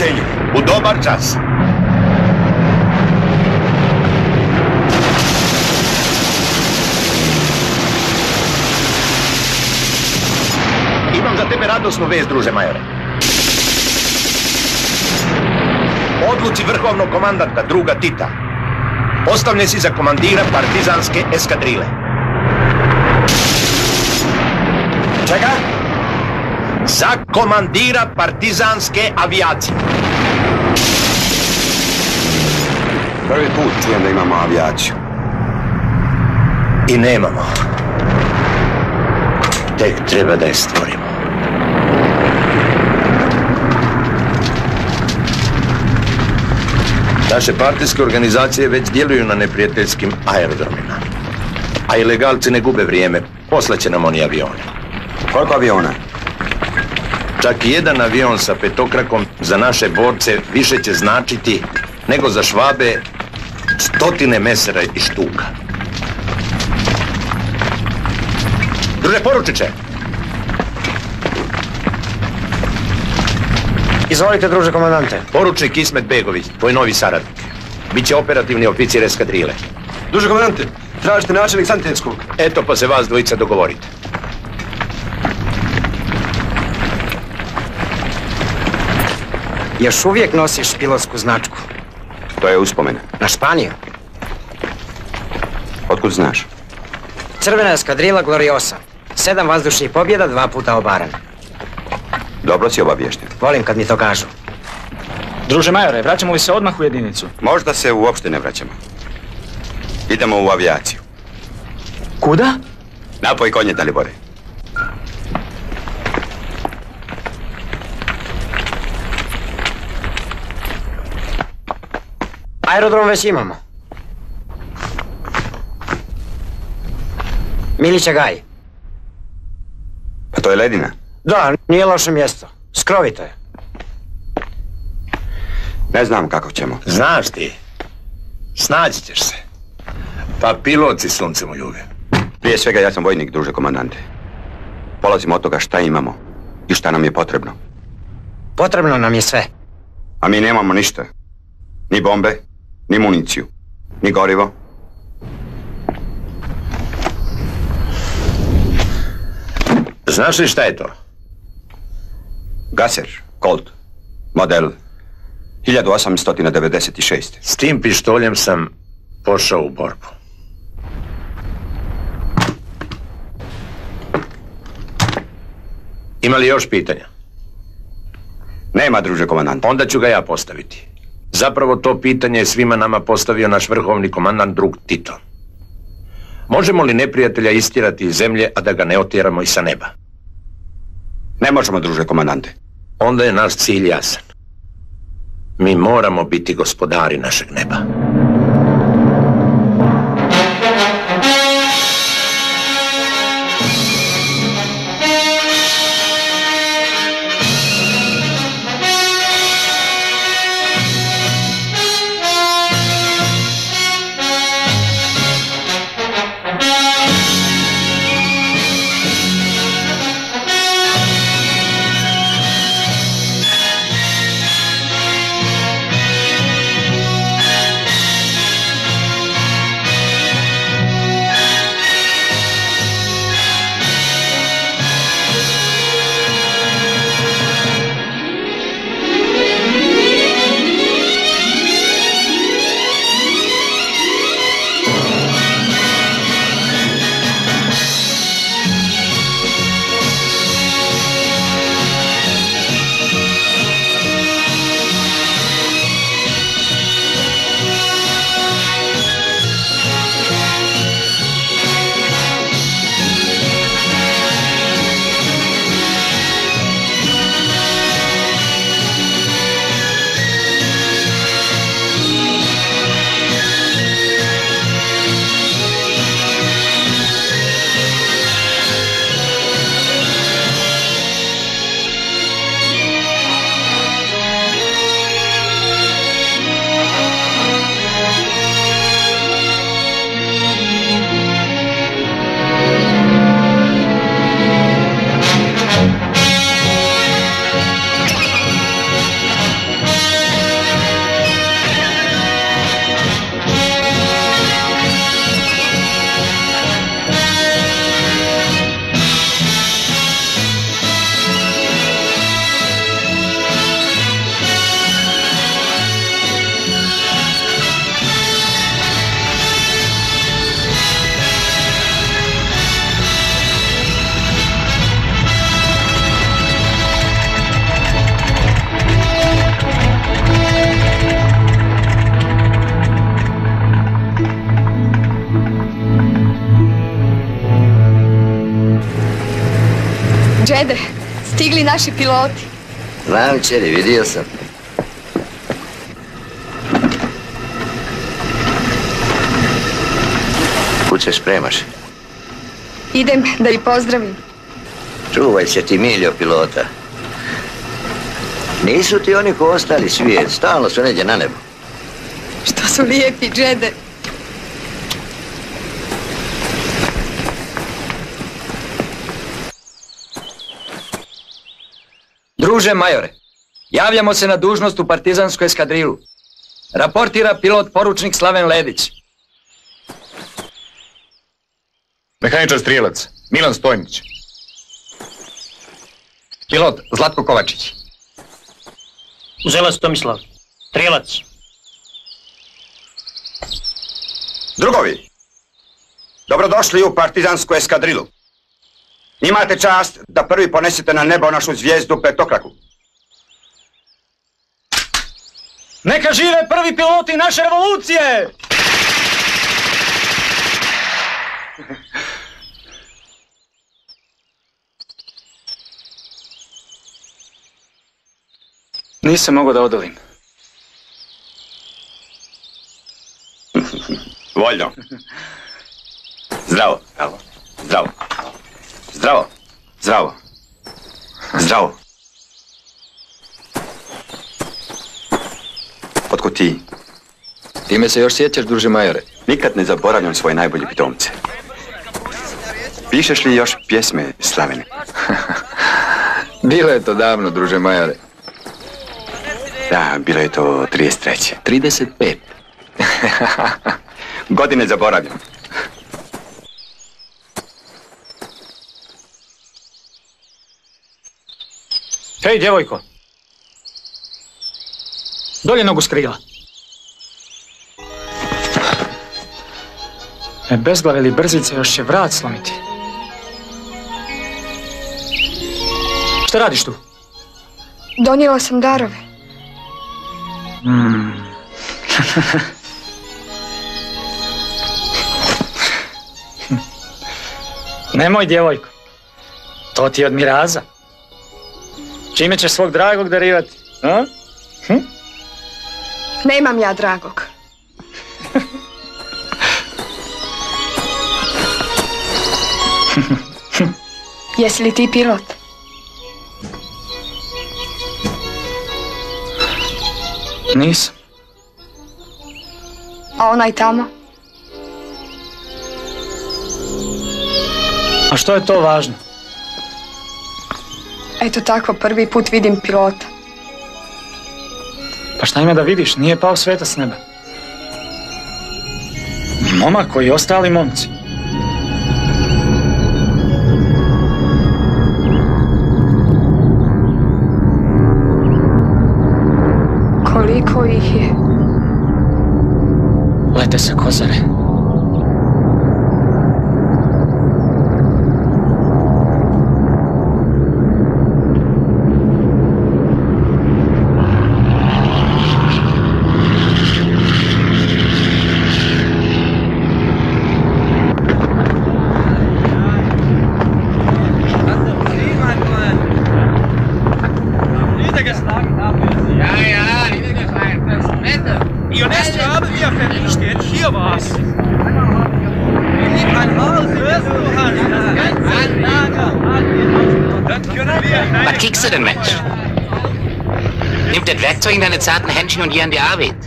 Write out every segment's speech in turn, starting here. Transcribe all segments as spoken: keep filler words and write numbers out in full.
raspoloženju. U dobar čas. Imam za tebe radosnu vest, druže majore. Odluci vrhovnog komandanta, druga Tita. Postavljen si za komandira partizanske eskadrile. Čega? Za komandira partizanske avijacije. Prvi put čujem da imamo avijaciju. I nemamo. Tek treba da je stvorimo. Naše partijske organizacije već djeluju na neprijateljskim aerodromima. A ilegalci ne gube vrijeme. Poslaće nam oni avione. Koliko aviona? Čak i jedan avion sa petokrakom za naše borce više će značiti nego za Švabe stotine mesera i štuka. Druže poručiće! Izvolite, druže komandante. Poručnik Ismet Begović, tvoj novi saradnik. Biće operativni oficir eskadrile. Druže komandante, tražite načelnik sanitetskog. Eto pa se vas dvojica dogovorite. Još uvijek nosiš pilotsku značku. To je uspomena. Na Španiju. Otkud znaš? Crvena eskadrila Gloriosa. Sedam vazdušnih pobjeda, dva puta obaran. Dobro si obaviješten. Volim kad mi to kažu. Druže majore, vraćamo li se odmah u jedinicu? Možda se uopšte ne vraćamo. Idemo u avijaciju. Kuda? Napoj konje, Dalibore. Aerodrom već imamo. Milića Gaj. Pa to je ledina. Da, nije loše mjesto. Skrovito je. Ne znam kako ćemo. Znaš ti, snaći ćeš se. Pa pilot si suncem u ljubi. Prije svega ja sam vojnik, druže komandante. Polazimo od toga šta imamo i šta nam je potrebno. Potrebno nam je sve. A mi nemamo ništa. Ni bombe, ni municiju, ni gorivo. Znaš li šta je to? Gaser, Colt, model hiljadu osamsto devedeset šest. S tim pištoljem sam pošao u borbu. Ima li još pitanja? Nema, druže komandante. Onda ću ga ja postaviti. Zapravo to pitanje je svima nama postavio naš vrhovni komandant drug Tito. Možemo li neprijatelja istjerati iz zemlje, a da ga ne otjeramo i sa neba? Ne možemo, druže komandante. Onda je naš cilj jasan. Mi moramo biti gospodari našeg neba. Džede, stigli naši piloti. Znam, čeri, vidio sam. Kud se spremaš? Idem da ih pozdravim. Čuvaj se ti, Miljo, pilota. Nisu ti oni ko ostali svijet, stalno su negdje na nebu. Što su lijepi, Džede. Druže majore, javljamo se na dužnost u partizansku eskadrilu. Raportira pilot poručnik Slaven Ledić. Mehaničar strijelac, Milan Stojnić. Pilot Zlatko Kovačić. Uzelac Tomislav, strijelac. Drugovi, dobrodošli u partizansku eskadrilu. Imate čast da prvi ponesete na nebo našu zvijezdu petokraku. Neka žive prvi piloti naše revolucije! Nisam mogao da odolim. Voljno. Zdravo. Zdravo. Zdravo. Zdravo. Zdravo. Zdravo. Otko ti? Ti me se još sjećaš, druže majore? Nikad ne zaboravljam svoje najbolje pitomce. Pišeš li još pjesme, Slavene? Bilo je to davno, druže majore. Da, bilo je to trideset treće. trideset pet. Godine zaboravljam. Hej, djevojko. Dolje nogu s krila. E, bezglave ili brzice još će vrat slomiti. Šta radiš tu? Donijela sam darove. Mm. Nemoj, djevojko. To ti je od miraza. Čime ćeš svog dragog darivati? A? Hm? Nemam ja dragog. Jesi li ti pilot? Nisam. A onaj tamo? A što je to važno? Eto tako, prvi put vidim pilota. Pa šta ima da vidiš, nije pao sveta s neba. Momak koji ostali momci. Koliko ih je? Lete sa Kozare. Was kiekst du denn, Mensch? Nimm das Werkzeug in deine zarten Händchen und geh an die Arbeit.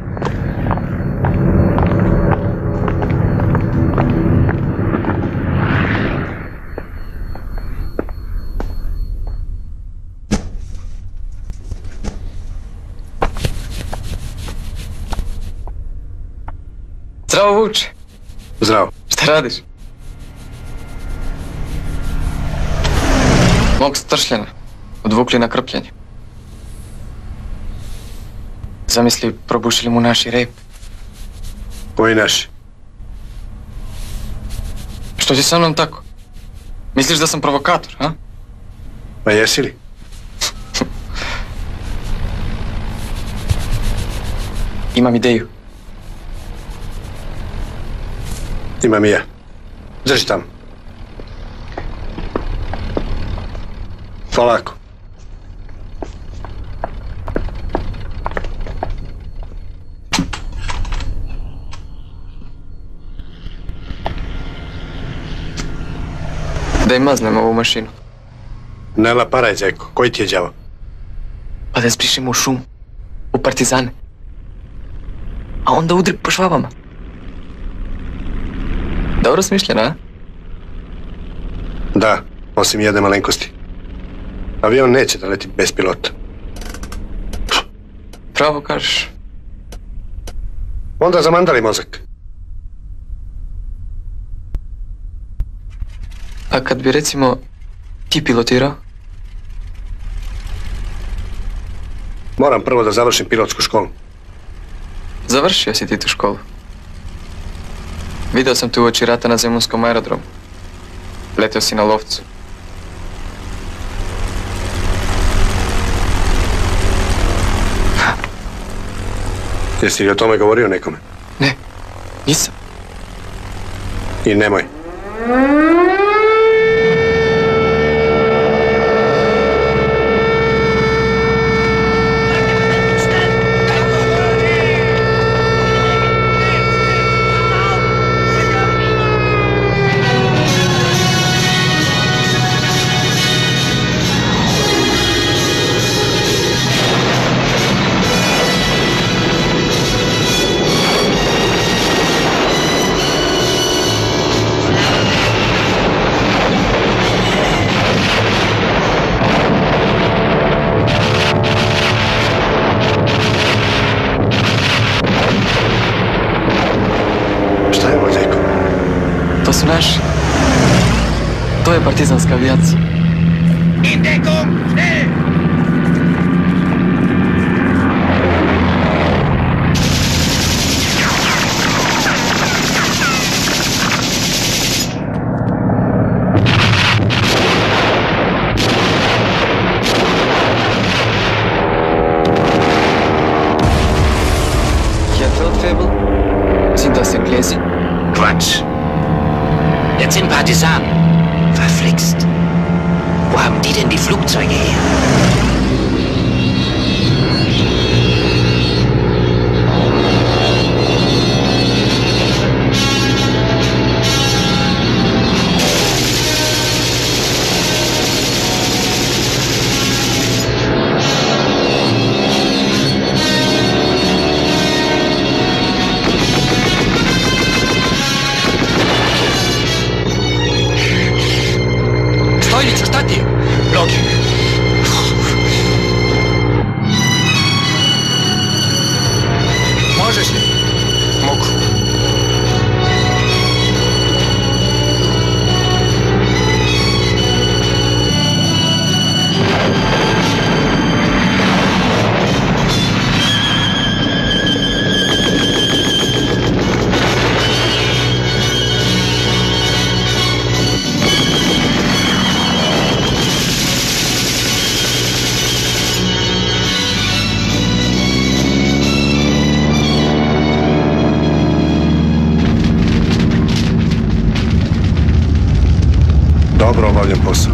Zdravo, Vuče. Zdravo. Šta radiš? Mog stršljena. Odvukli na krpljenje. Zamisli, probušili mu naši rep. Koji naši? Što ti sa mnom tako? Misliš da sam provokator, a? Pa jesi li? Imam ideju. Imam i ja. Drži tamo. Polako. Da im maznem ovu mašinu. Ne laparaj, zeko. Koji ti je đavo? Pa da zbrišemo u šum. U partizane. A onda udri po švabama. Dobro smišljeno, a? Da, osim jedne malenkosti. Avion neće da leti bez pilota. Pravo kažeš. Onda zamandali mozak. A kad bi recimo ti pilotirao? Moram prvo da završim pilotsku školu. Završio si ti tu školu. Video sam te uoči rata na Zemunskom aerodromu. Letio si na lovcu. Jesi li o tome govorio nekome? Ne, nisam. I nemoj. To su naši. To je partizanska avijacija. Feldwebel? Sind das Inglesen? Quatsch. Das sind Partisanen. Verflixt. Wo haben die denn die Flugzeuge her? Stojnicu, šta ti je? Noge. Možeš li? Mogu. Dobro obavljen posao.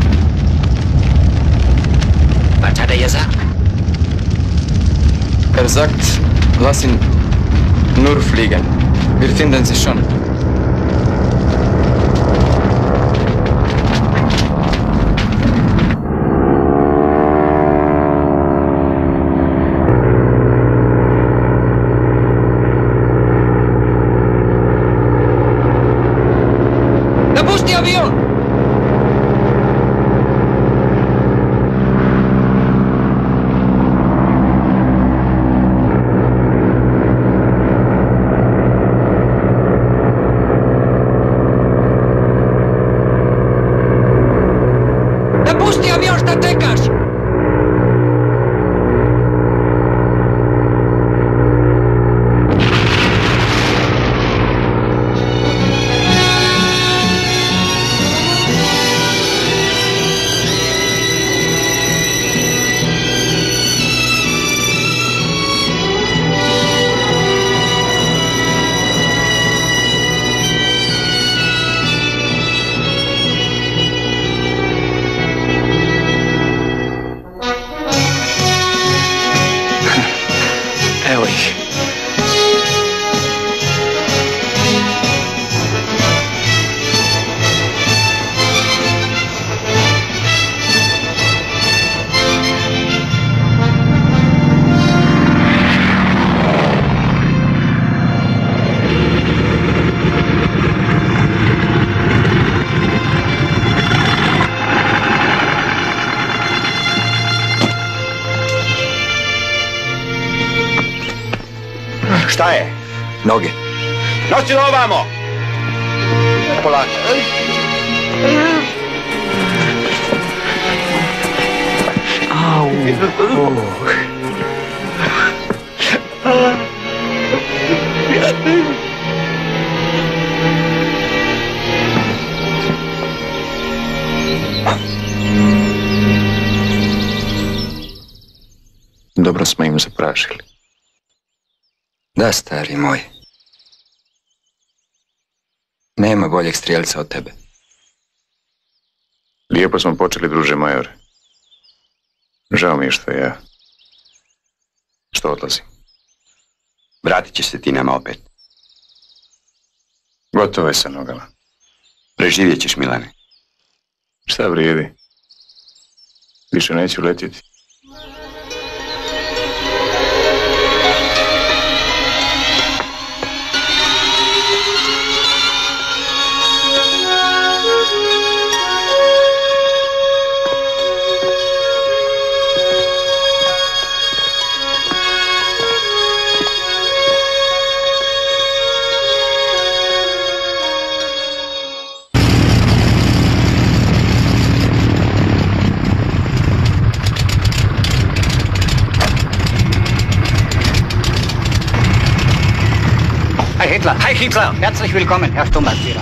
Was hat er gesagt? Er sagt, lass ihn nur fliegen. Wir finden sie schon. Napusti avion! Šta je? Noge. Nosi ovamo! Polako. Au. Dobro smo im zaprašili. Da, stari moj. Nema boljeg strijelca od tebe. Lijepo smo počeli, druže majore. Žao mi je što ja... što odlazim. Vratit će se ti nama opet. Gotovo je sa nogama. Preživjet ćeš, Milane. Šta vrijedi? Više neću letjeti. Hi Hitler, herzlich willkommen, Herr Sturmbannführer.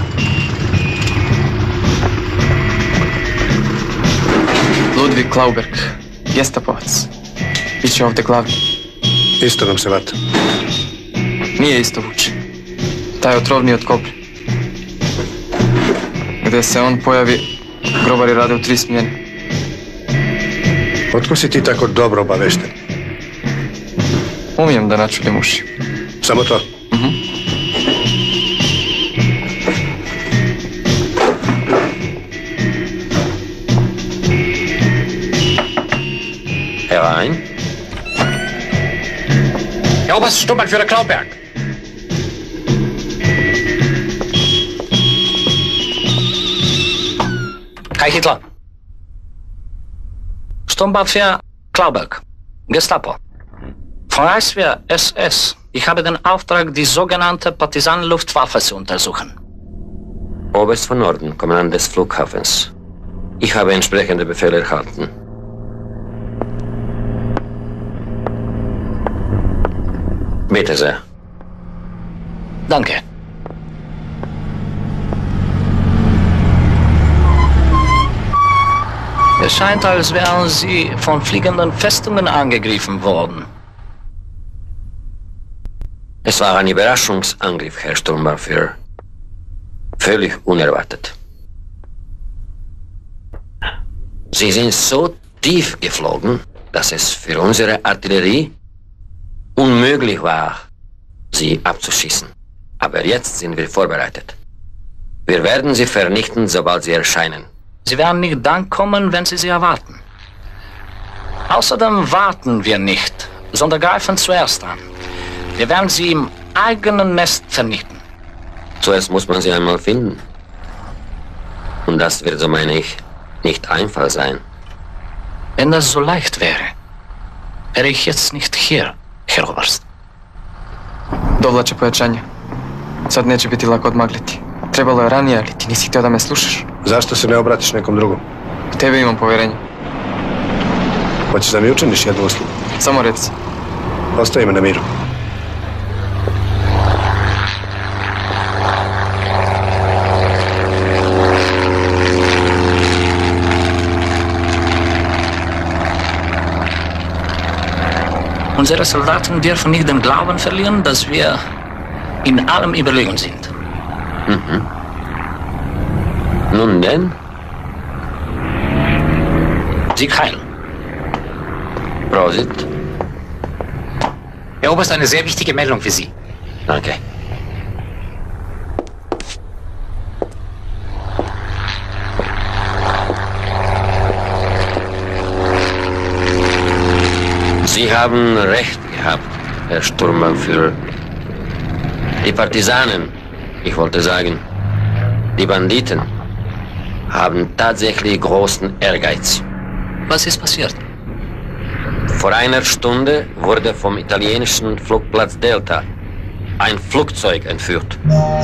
Ludwig Klauberg, gestapovac. Biće ovdje glavni. Isto nam se vata. Nije isto vuče. Taj je otrovniji od kobre. Gde se on pojavi, grobari rade u tri smjene. Otko si ti tako dobro obavešten? Umijem da načulim uši. Samo to? Mhm. Herein. Herr Oberst Sturmbannführer Klauberg. Hi Hitler. Sturmbannführer Klauberg. Gestapo. Von Reichswehr S S. Ich habe den Auftrag, die sogenannte Partisanenluftwaffe zu untersuchen. Oberst von Norden, Kommandant des Flughafens. Ich habe entsprechende Befehle erhalten. Bitte sehr. Danke. Es scheint, als wären Sie von fliegenden Festungen angegriffen worden. Es war ein Überraschungsangriff, Herr Sturmbannführer. Völlig unerwartet. Sie sind so tief geflogen, dass es für unsere Artillerie unmöglich war, sie abzuschießen. Aber jetzt sind wir vorbereitet. Wir werden sie vernichten, sobald sie erscheinen. Sie werden nicht dann kommen, wenn Sie sie erwarten. Außerdem warten wir nicht, sondern greifen zuerst an. Wir werden sie im eigenen Nest vernichten. Zuerst muss man sie einmal finden. Und das wird, so meine ich, nicht einfach sein. Wenn das so leicht wäre, wäre ich jetzt nicht hier, Herr Oberst. Dovlače pojačanje. Sad neće biti lako odmagliti. Trebalo je ranije, ali ti nisi htio da me slušaš. Zašto se ne obratiš nekom drugom? U tebe imam povjerenje. Hoćeš da mi učiniš jednu uslugu? Samo reci. Ostavi me na miru. Unsere Soldaten dürfen nicht den Glauben verlieren, dass wir in allem überlegen sind. Mhm. Nun denn? Sieg heil. Prosit. Herr Oberst, eine sehr wichtige Meldung für Sie. Danke. Sie haben recht gehabt, Herr Sturmbannführer. Die Partisanen, ich wollte sagen, die Banditen, haben tatsächlich großen Ehrgeiz. Was ist passiert? Vor einer Stunde wurde vom italienischen Flugplatz Delta ein Flugzeug entführt.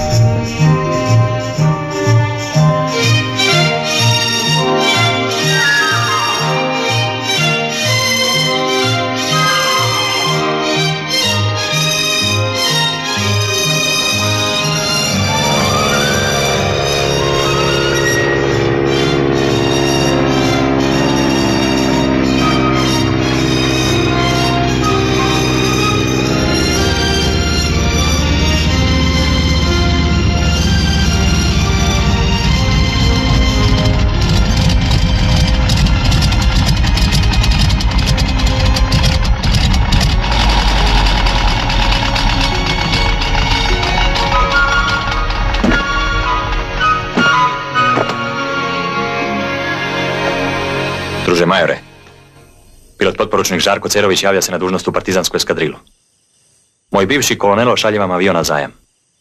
Druže majore, pilot potporučnik Žarko Cerović javlja se na dužnost u partizansku eskadrilu. Moj bivši kolonelo šalje vam avion na zajam.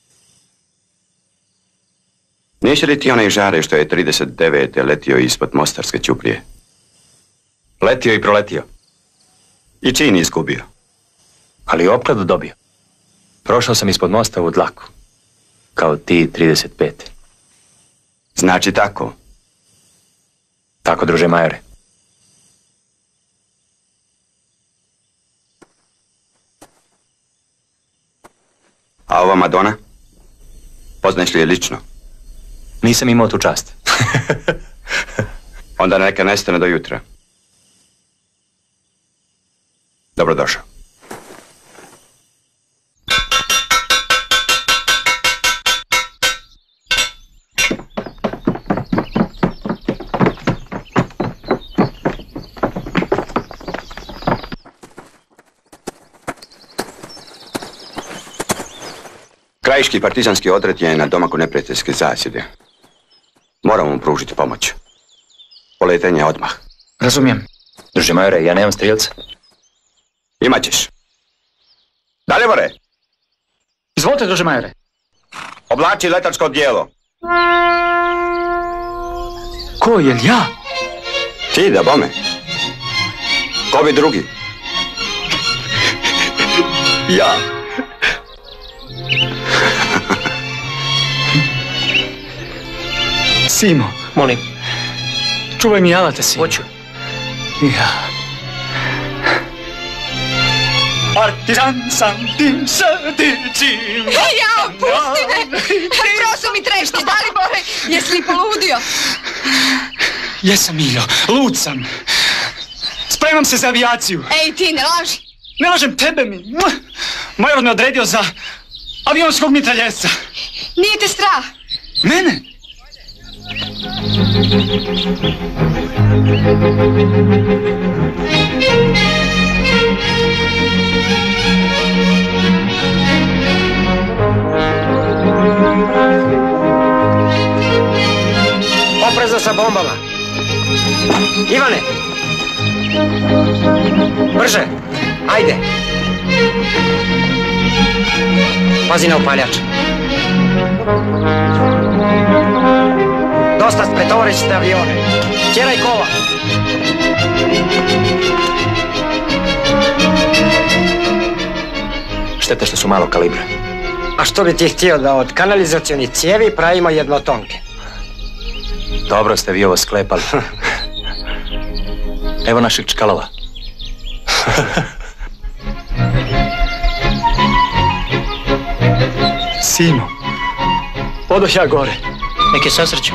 Neće li ti onaj Žare što je trideset devete letio ispod Mostarske ćuprije? Letio i proletio. I čin izgubio? Ali opkladu dobio. Prošao sam ispod mosta u dlaku. Kao ti trideset pete. Znači tako? Tako, druže majore. A ova Madona? Poznaš li je lično? Nisam imao tu čast. Onda neka nestane do jutra. Dobrodošao. Krajiški partizanski odred je na domaku neprijateljske zasjede. Moramo mu pružiti pomoć. Poletenje odmah. Razumijem. Druže majore, ja nemam strijelca. Imaćeš. Dalibore! Izvolite, druže majore. Oblači letačko odijelo. Ko, jel ja? Ti, da bome. Ko bi drugi? Ja. Simo. Molim. Čuvaj mi alate, Simo. Hoću. Ja. Partizan sam tim srdićim. Ja, pusti me! Prosto mi trešti, Dalibore! Jesi li poludio? Jesam, Miljo, lud sam. Spremam se za avijaciju. Ej, ti ne laži. Ne lažem tebe mi. Major me odredio za avionskog mitraljezca. Nije te strah? Mene? Oprezno sa bombama. Ivane! Brže! Ajde! Pazi na upaljač. Dosta spretovarit ćete avione. Tjeraj kola. Štete što su malo kalibra. A što bi ti htio da od kanalizacionih cijevi pravimo jednotonke? Dobro ste vi ovo sklepali. Evo naših čkalova. Simo, odoh ja gore. Neke sasreću.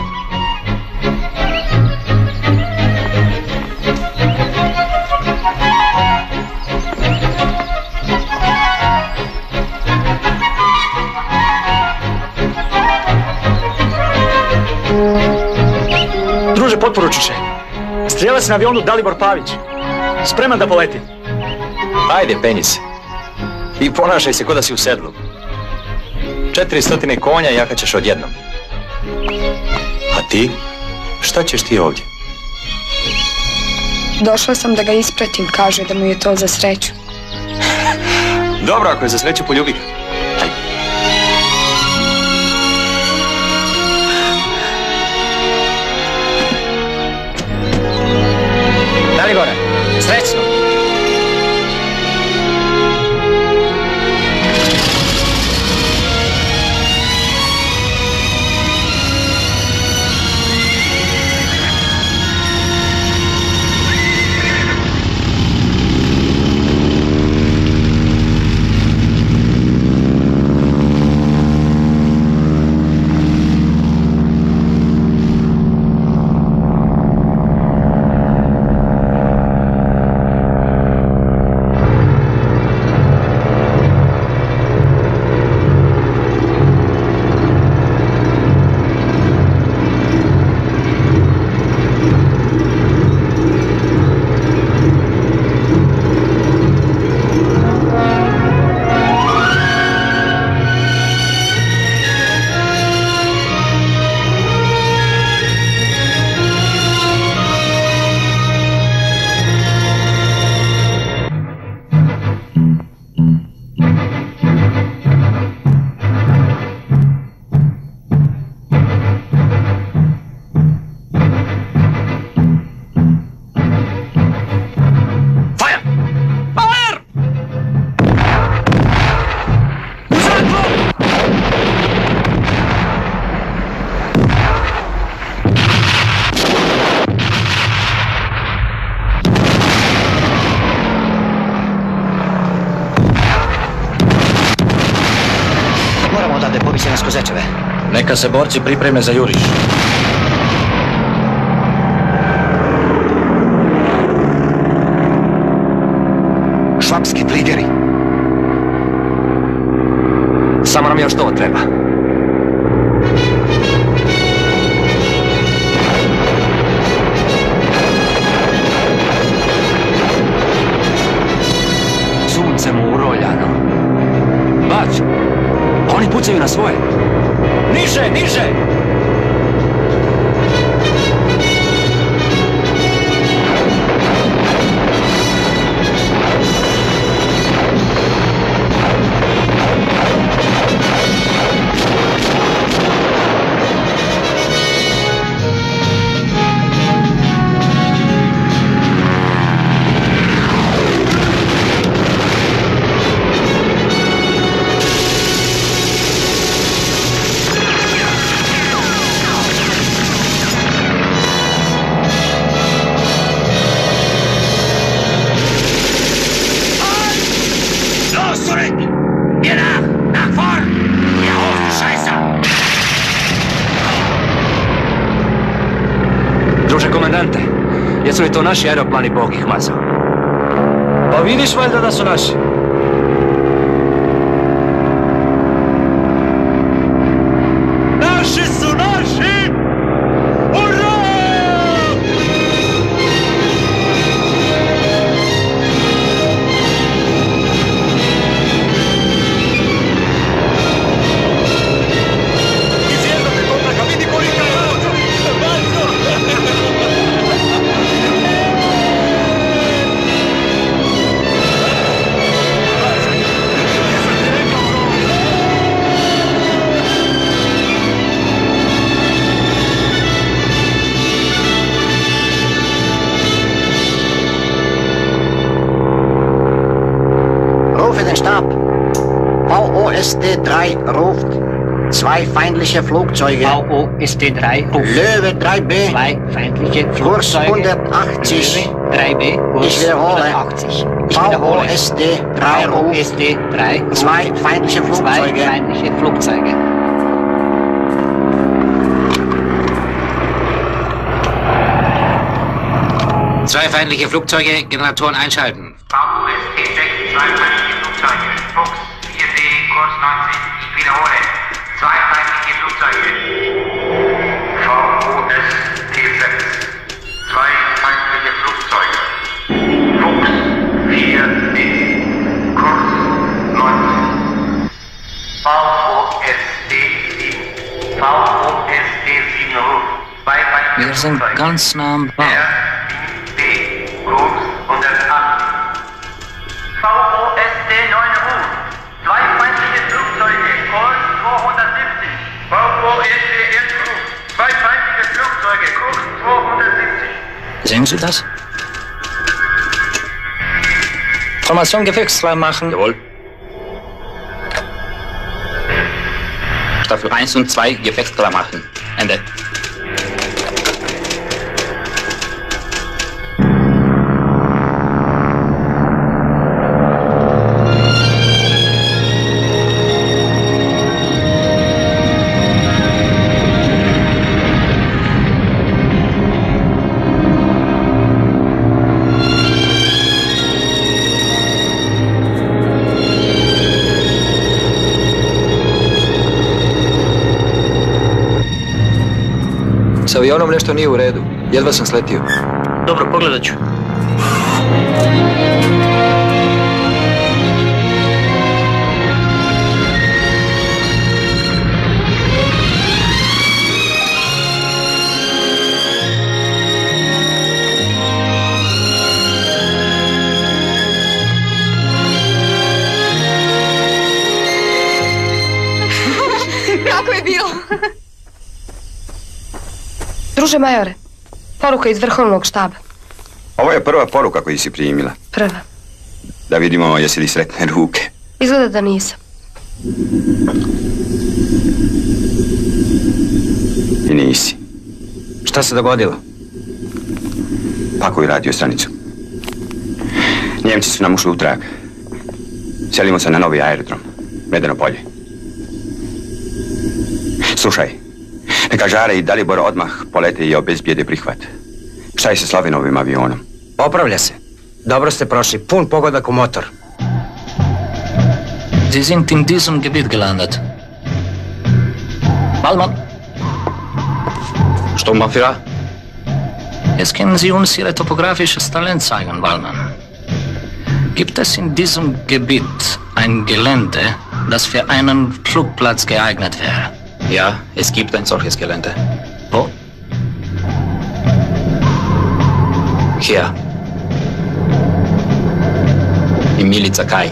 Druže potporučiše, strijelac na avionu Dalibor Pavić. Spreman da poleti. Ajde, penji se. I ponašaj se ko da si u sedlu. Četiri stotine konja jahat ćeš odjednom. A ti? Šta ćeš ti ovdje? Došla sam da ga ispratim, kaže da mu je to za sreću. Dobro, ako je za sreću, poljubi ga. Ajde. Dalibore, srećno! Neka se borci pripreme za juriš. Švapski trigeri. Samo nam još to treba. Sunce mu uroljano. Bać! Oni pucaju na svoje. Niže, niže! Jesu li to naši aeroplani, Bog ih mazao? Pa vidiš valjda da su naši. Naši su naši! Ura! Izjezdate kontraka, vidi kolika je auto! Marko! Stab. V O S D drei ruft. Zwei feindliche Flugzeuge. V O S D drei ruft. Löwe drei B. Zwei feindliche Kurs Flugzeuge. hundertachtzig. Löwe drei B. Kurs Ich wiederhole. hundertachtzig. Ich V O wiederhole. S D drei V O ruft. S D drei ruft. Zwei feindliche Flugzeuge. Zwei feindliche Flugzeuge. Zwei feindliche Flugzeuge, Generatoren einschalten. V O S D sechs, zwei feindliche Flugzeuge. Fuchs, vier B, Kurs neunzig, ich wiederhole. Zwei feindliche Flugzeuge. V O S D sechs, zwei feindliche Flugzeuge. Fuchs, vier B, Kurs neunzig. V O S D sieben, V O S D sieben Ruf. Zwei feindliche Wir sind Flugzeuge. ganz nah am Bau. Kurs hundertachtzig. V O S D neun Ruf. Zwei feindliche Flugzeuge. Kurs zweihundertsiebzig. V O S D elf Ruf. Zwei feindliche Flugzeuge. Kurs zweihundertsiebzig. Sehen Sie das? Formation Gefechtsklar machen. Jawohl. Staffel eins und zwei Gefechtsklar machen. Ende. S avionom nešto nije u redu. Jedva sam sletio. Dobro, pogledat ću. Kako je bilo? Druže majore, poruka iz vrhovnog štaba. Ovo je prva poruka koju si primila. Prva. Da vidimo jesi li sretne ruke. Izgleda da nisam. I nisi. Šta se dogodilo? Pakuj radio stranicu. Njemci su nam ušli u trag. Selimo se na novi aerodrom. Medeno polje. Slušaj, neka Žare i Dalibor odmah polete i obezbijede prihvat. Šta je sa Slavinovim avionom? Popravlja se. Dobro ste prošli, pun pogodak u motor. Sie sind in diesem Gebiet gelandet. Wallmann. Sturmbannführer? Jetzt können Sie uns Ihre topografisches Talent zeigen, Wallmann. Gibt es in diesem Gebiet ein Gelände, das für einen Flugplatz geeignet wäre? Ja, es gibt ein solches Gelände. Wo? Hier. In Milica Kaj.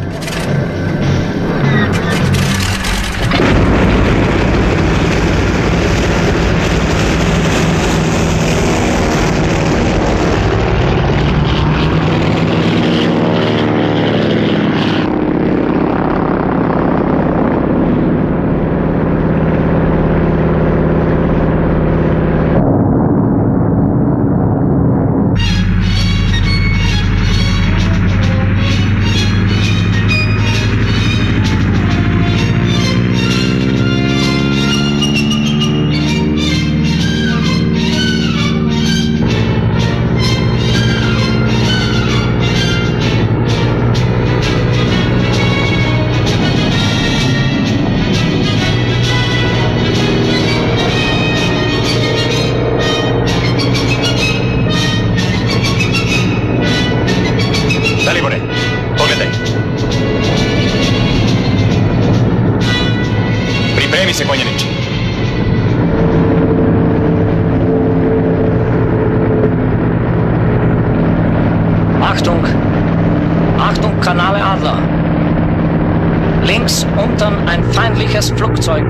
Flugzeug.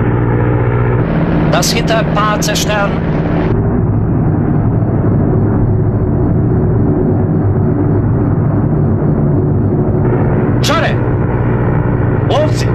Das Hinterpaar zerstören. Žare! Lovci!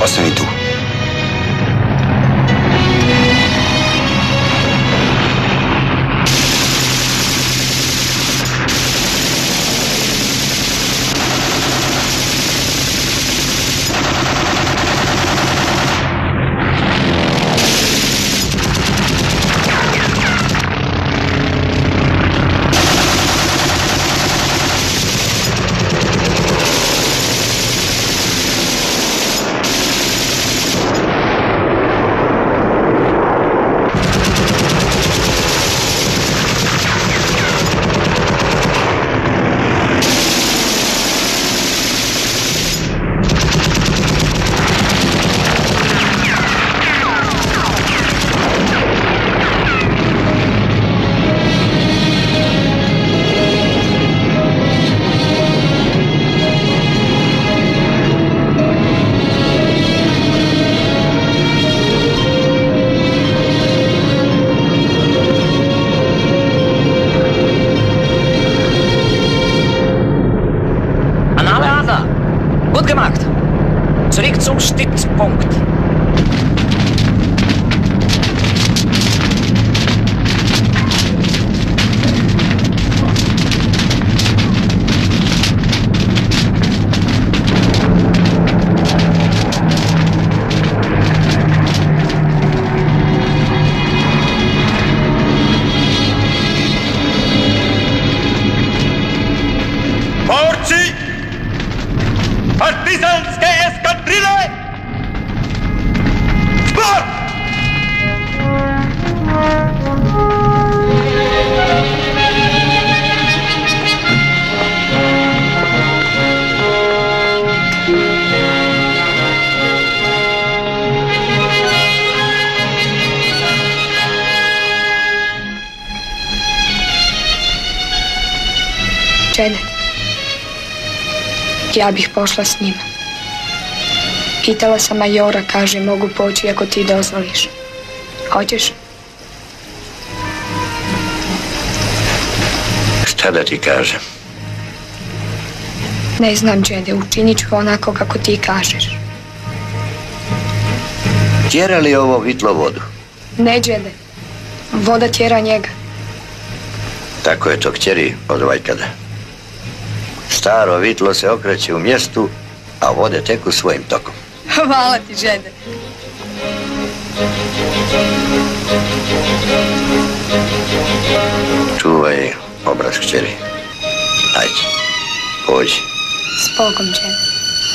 Ostani tu. Zurück zum Stützpunkt. Porci! Partizanske eskadrile! Sport! Čede, ja bih pošla s njima. Pitala sam majora, kaže, mogu poći ako ti dozvoliš. Hoćeš? Šta da ti kažem? Ne znam, Čede, učinit ću onako kako ti kažeš. Tjera li ovo vitlo vodu? Ne, Čede, voda tjera njega. Tako je to kćeri od vajkada. Staro vitlo se okreće u mjestu, a vode teku svojim tokom. Hvala ti, Čede. Čuvaj obraz kćeri. Ajde, pođi. S Bogom, Čede.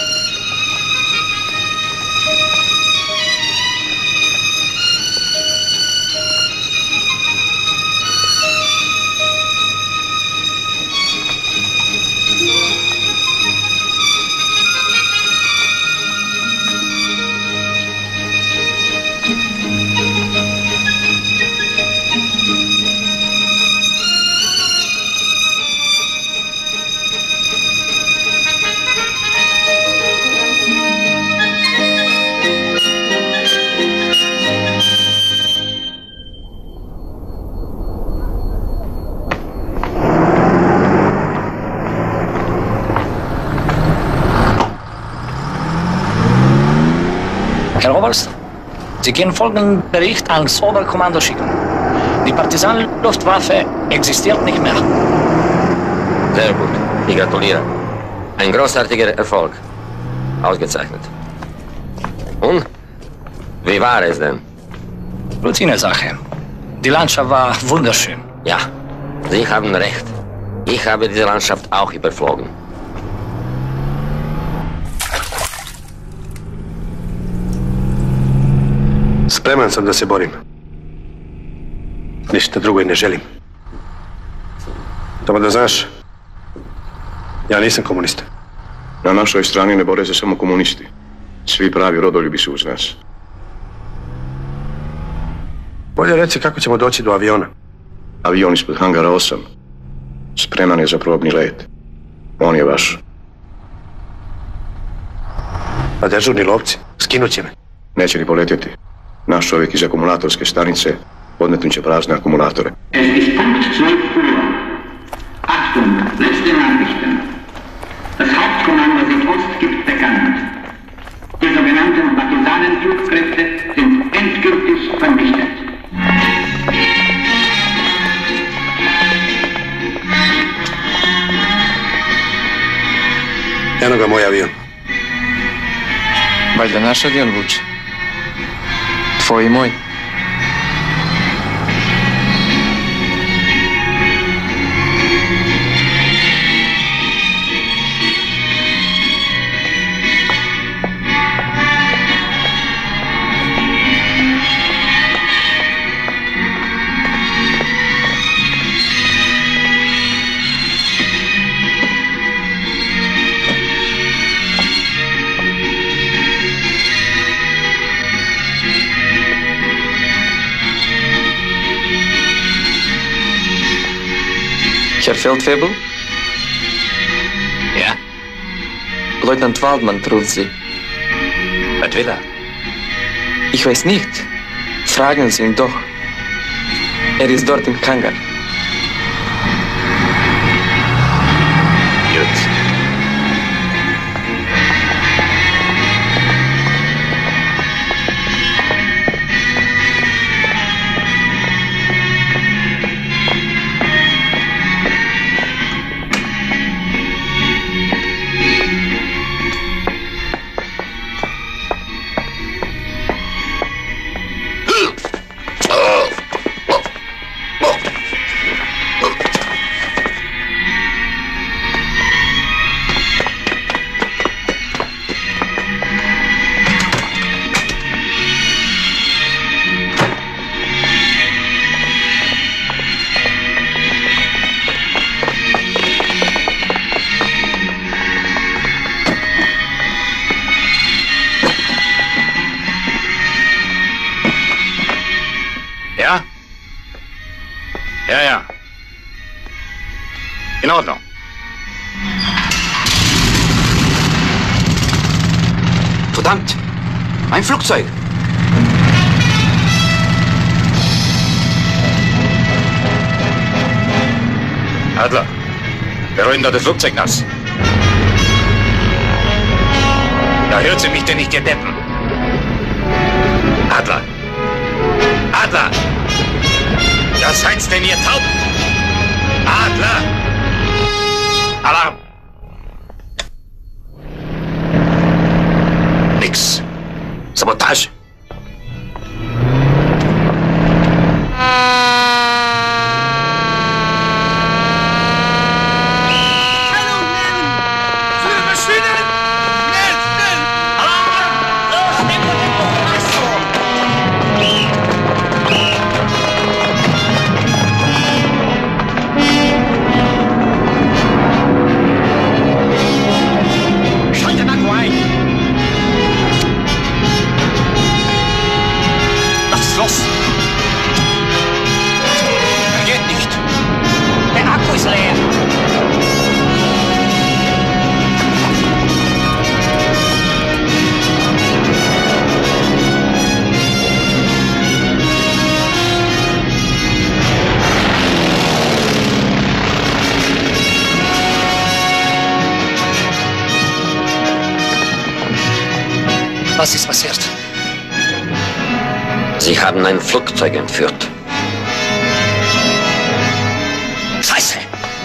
Herr Oberst, Sie können folgenden Bericht ans Oberkommando schicken. Die Partisanenluftwaffe existiert nicht mehr. Sehr gut. Ich gratuliere. Ein großartiger Erfolg. Ausgezeichnet. Und? Wie war es denn? Routine-Sache. Die Landschaft war wunderschön. Ja, Sie haben recht. Ich habe diese Landschaft auch überflogen. Spreman sam da se borim. Ništa drugo i ne želim. Samo da znaš, ja nisam komunista. Na našoj strani ne bore se samo komunisti. Svi pravi rodoljubi su uz nas. Bolje reci kako ćemo doći do aviona. Avion ispod hangara osam. Spreman je za probni let. On je vaš. A dežurni lovci, skinut će me. Neće ni poletjeti. Naš čovjek iz akumulatorske stanice odmetnut će prazne akumulatore. Es ist Punkt zwölf Uhr. Achtung, letzte Nachrichten. Das Hauptkommando Südost gibt bekannt. Die sogenannten ga moj avion. Valjda naš avion vuče. Tvoj i moj. Herr Feldwebel? Ja? Leutnant Waldmann ruft Sie. Was will er? Ich weiß nicht. Fragen Sie ihn doch. Er ist dort im Hangar. Gut. Ja? Ja, ja. In Ordnung. Verdammt! Ein Flugzeug! Adler, beruhigen doch das Flugzeug nass. Da hört sie mich denn nicht, ihr Deppen. Adler! Adler! Ja, seid's denn ihr taub? Adler! Alarm! Nix. Sabotage. Was ist passiert? Sie haben ein Flugzeug entführt. Scheiße!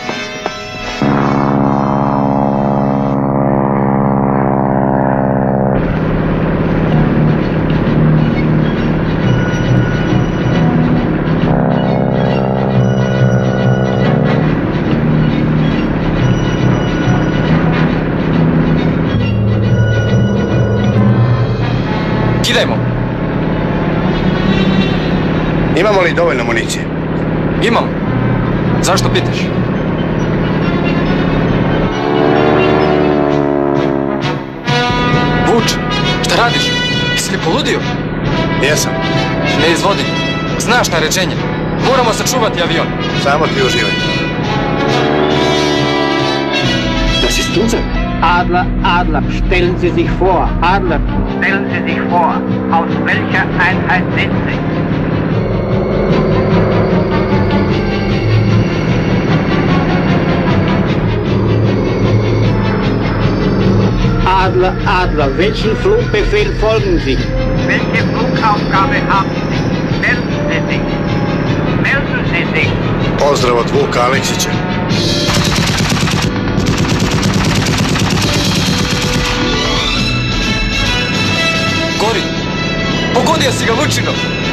Kidajmo. Imamo li dovoljno municije? Imam. Zašto pitaš? Vuč, šta radiš? Jesi li poludio? Jesam. Ne izvodi. Znaš naređenje. Moramo sačuvati avion. Samo ti uživaj. Das ist unser. Adler, Adler, stellen Sie sich vor. Adler. Stellen Sie sich vor, aus welcher Einheit sind Sie? Adler, Adler, welchen Flugbefehl folgen Sie? Welche Flugaufgabe haben Sie? Melden Sie sich. Melden Sie sich. Pozdrav od Vuka Aleksića. Gori! Pogodio si ga, Vučino!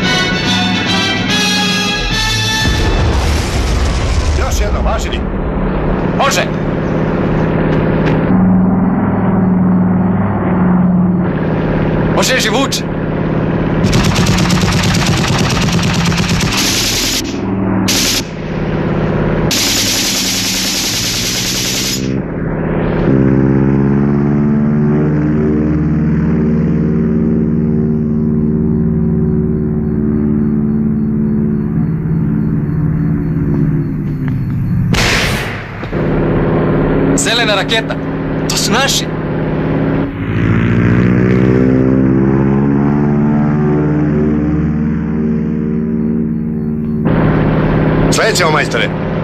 Još jedno, važini! Može! Možeš i Vuče! Zelena raketa! To su naši! Sledećemo, majstore!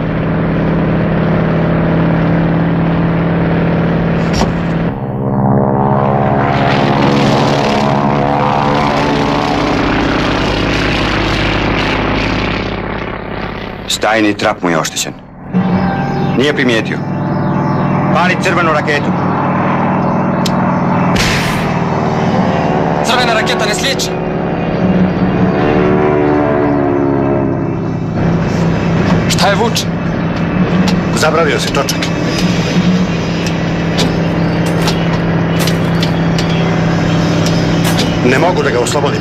Stajni trap mu je oštećen. Nije primijetio. Pali crvenu raketu. Crvena raketa ne sliječi! Šta je Vuče? Zabravio se točak. Ne mogu da ga oslobodim.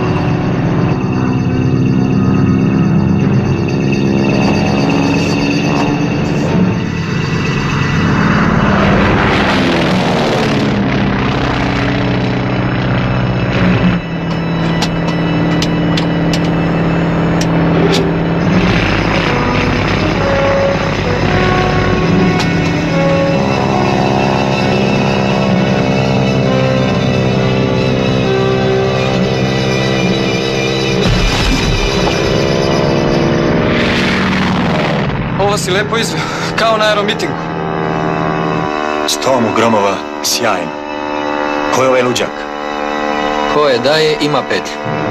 Ovo si lepo izveo, kao na aeromitingu. Sto mu gromova, sjajno. Ko je ovaj luđak? Ko je daje, ima petlju.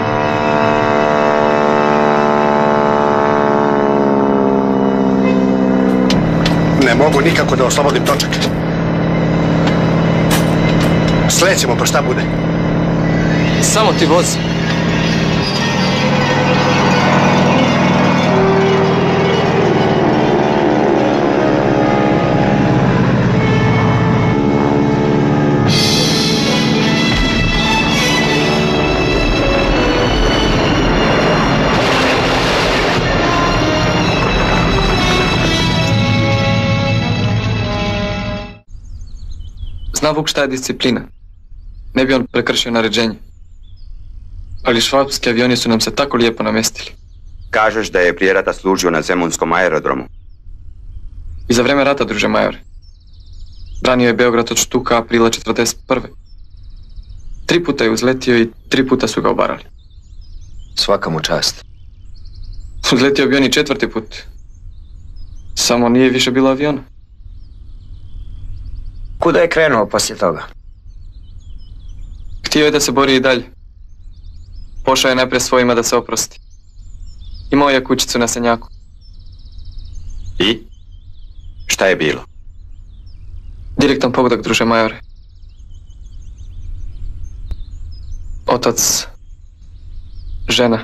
Ne mogu nikako da oslobodim točak. Sledećemo pa šta bude. Samo ti vozi. Zna Vuk šta je disciplina. Ne bi on prekršio naređenje. Ali švabski avioni su nam se tako lijepo namestili. Kažeš da je prije rata služio na Zemunskom aerodromu. I za vreme rata, druže majore. Branio je Beograd od štuka aprila četrdeset prve. Tri puta je uzletio i tri puta su ga obarali. Svaka mu čast. Uzletio bi on i četvrti put. Samo nije više bilo aviona. Kuda je krenuo poslije toga? Htio je da se bori i dalje. Pošao je najprije svojima da se oprosti. Imao je kućicu na Senjaku. I? Šta je bilo? Direktan pogodak, druže majore. Otac, žena,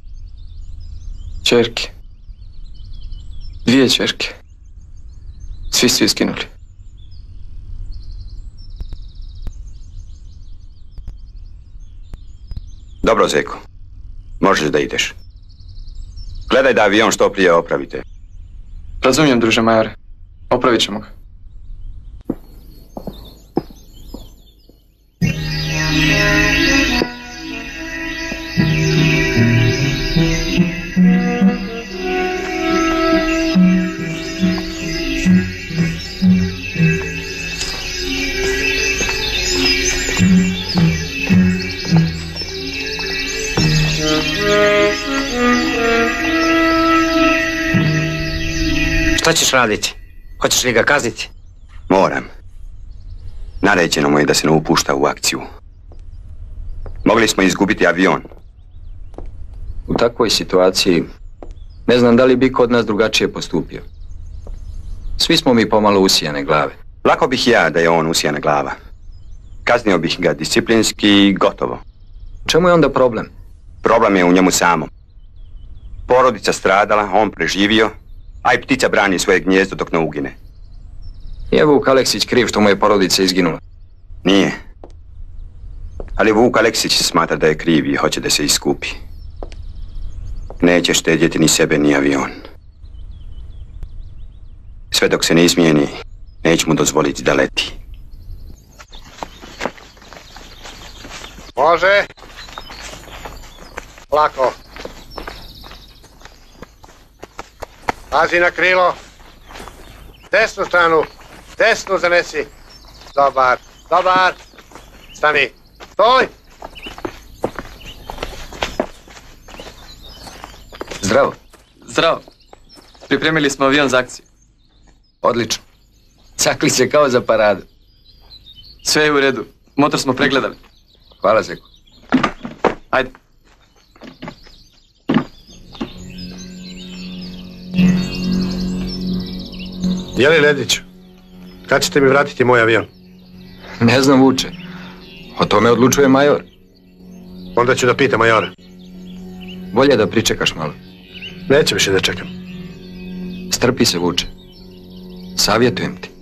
čerke, dvije čerke. Svi su iskinuli. Dobro, Zeko. Možeš da ideš. Gledaj da avion što prije opravite. Razumijem, druže majore. Opravit ćemo ga. Šta ćeš raditi? Hoćeš li ga kazniti? Moram. Naređeno mu je da se ne upušta u akciju. Mogli smo izgubiti avion. U takvoj situaciji ne znam da li bi kod nas drugačije postupio. Svi smo mi pomalo usijane glave. Lako bih ja da je on usijana glava. Kaznio bih ga disciplinski i gotovo. Čemu je onda problem? Problem je u njemu samom. Porodica stradala, on preživio, a i ptica brani svoje gnjezdo dok ne ugine. Je Vuk Aleksić kriv što mu je porodica izginula? Nije. Ali Vuk Aleksić smatra da je kriv i hoće da se iskupi. Neće štedjeti ni sebe ni avion. Sve dok se ne izmijeni, neće mu dozvoliti da leti. Može. Lako. Pazi na krilo. Desnu stranu. Desnu zanesi. Dobar. Dobar. Stani. Stoj. Zdravo. Zdravo. Pripremili smo avion za akciju. Odlično. Cakli se kao za paradu. Sve je u redu. Motor smo pregledali. Hvala, Zeku. Ajde. Jeli Lediću, kad ćete mi vratiti moj avion? Ne znam, Vuče. O tome odlučuje major. Onda ću da pitam majora. Bolje da pričekaš malo. Neće više da čekam. Strpi se, Vuče. Savjetujem ti.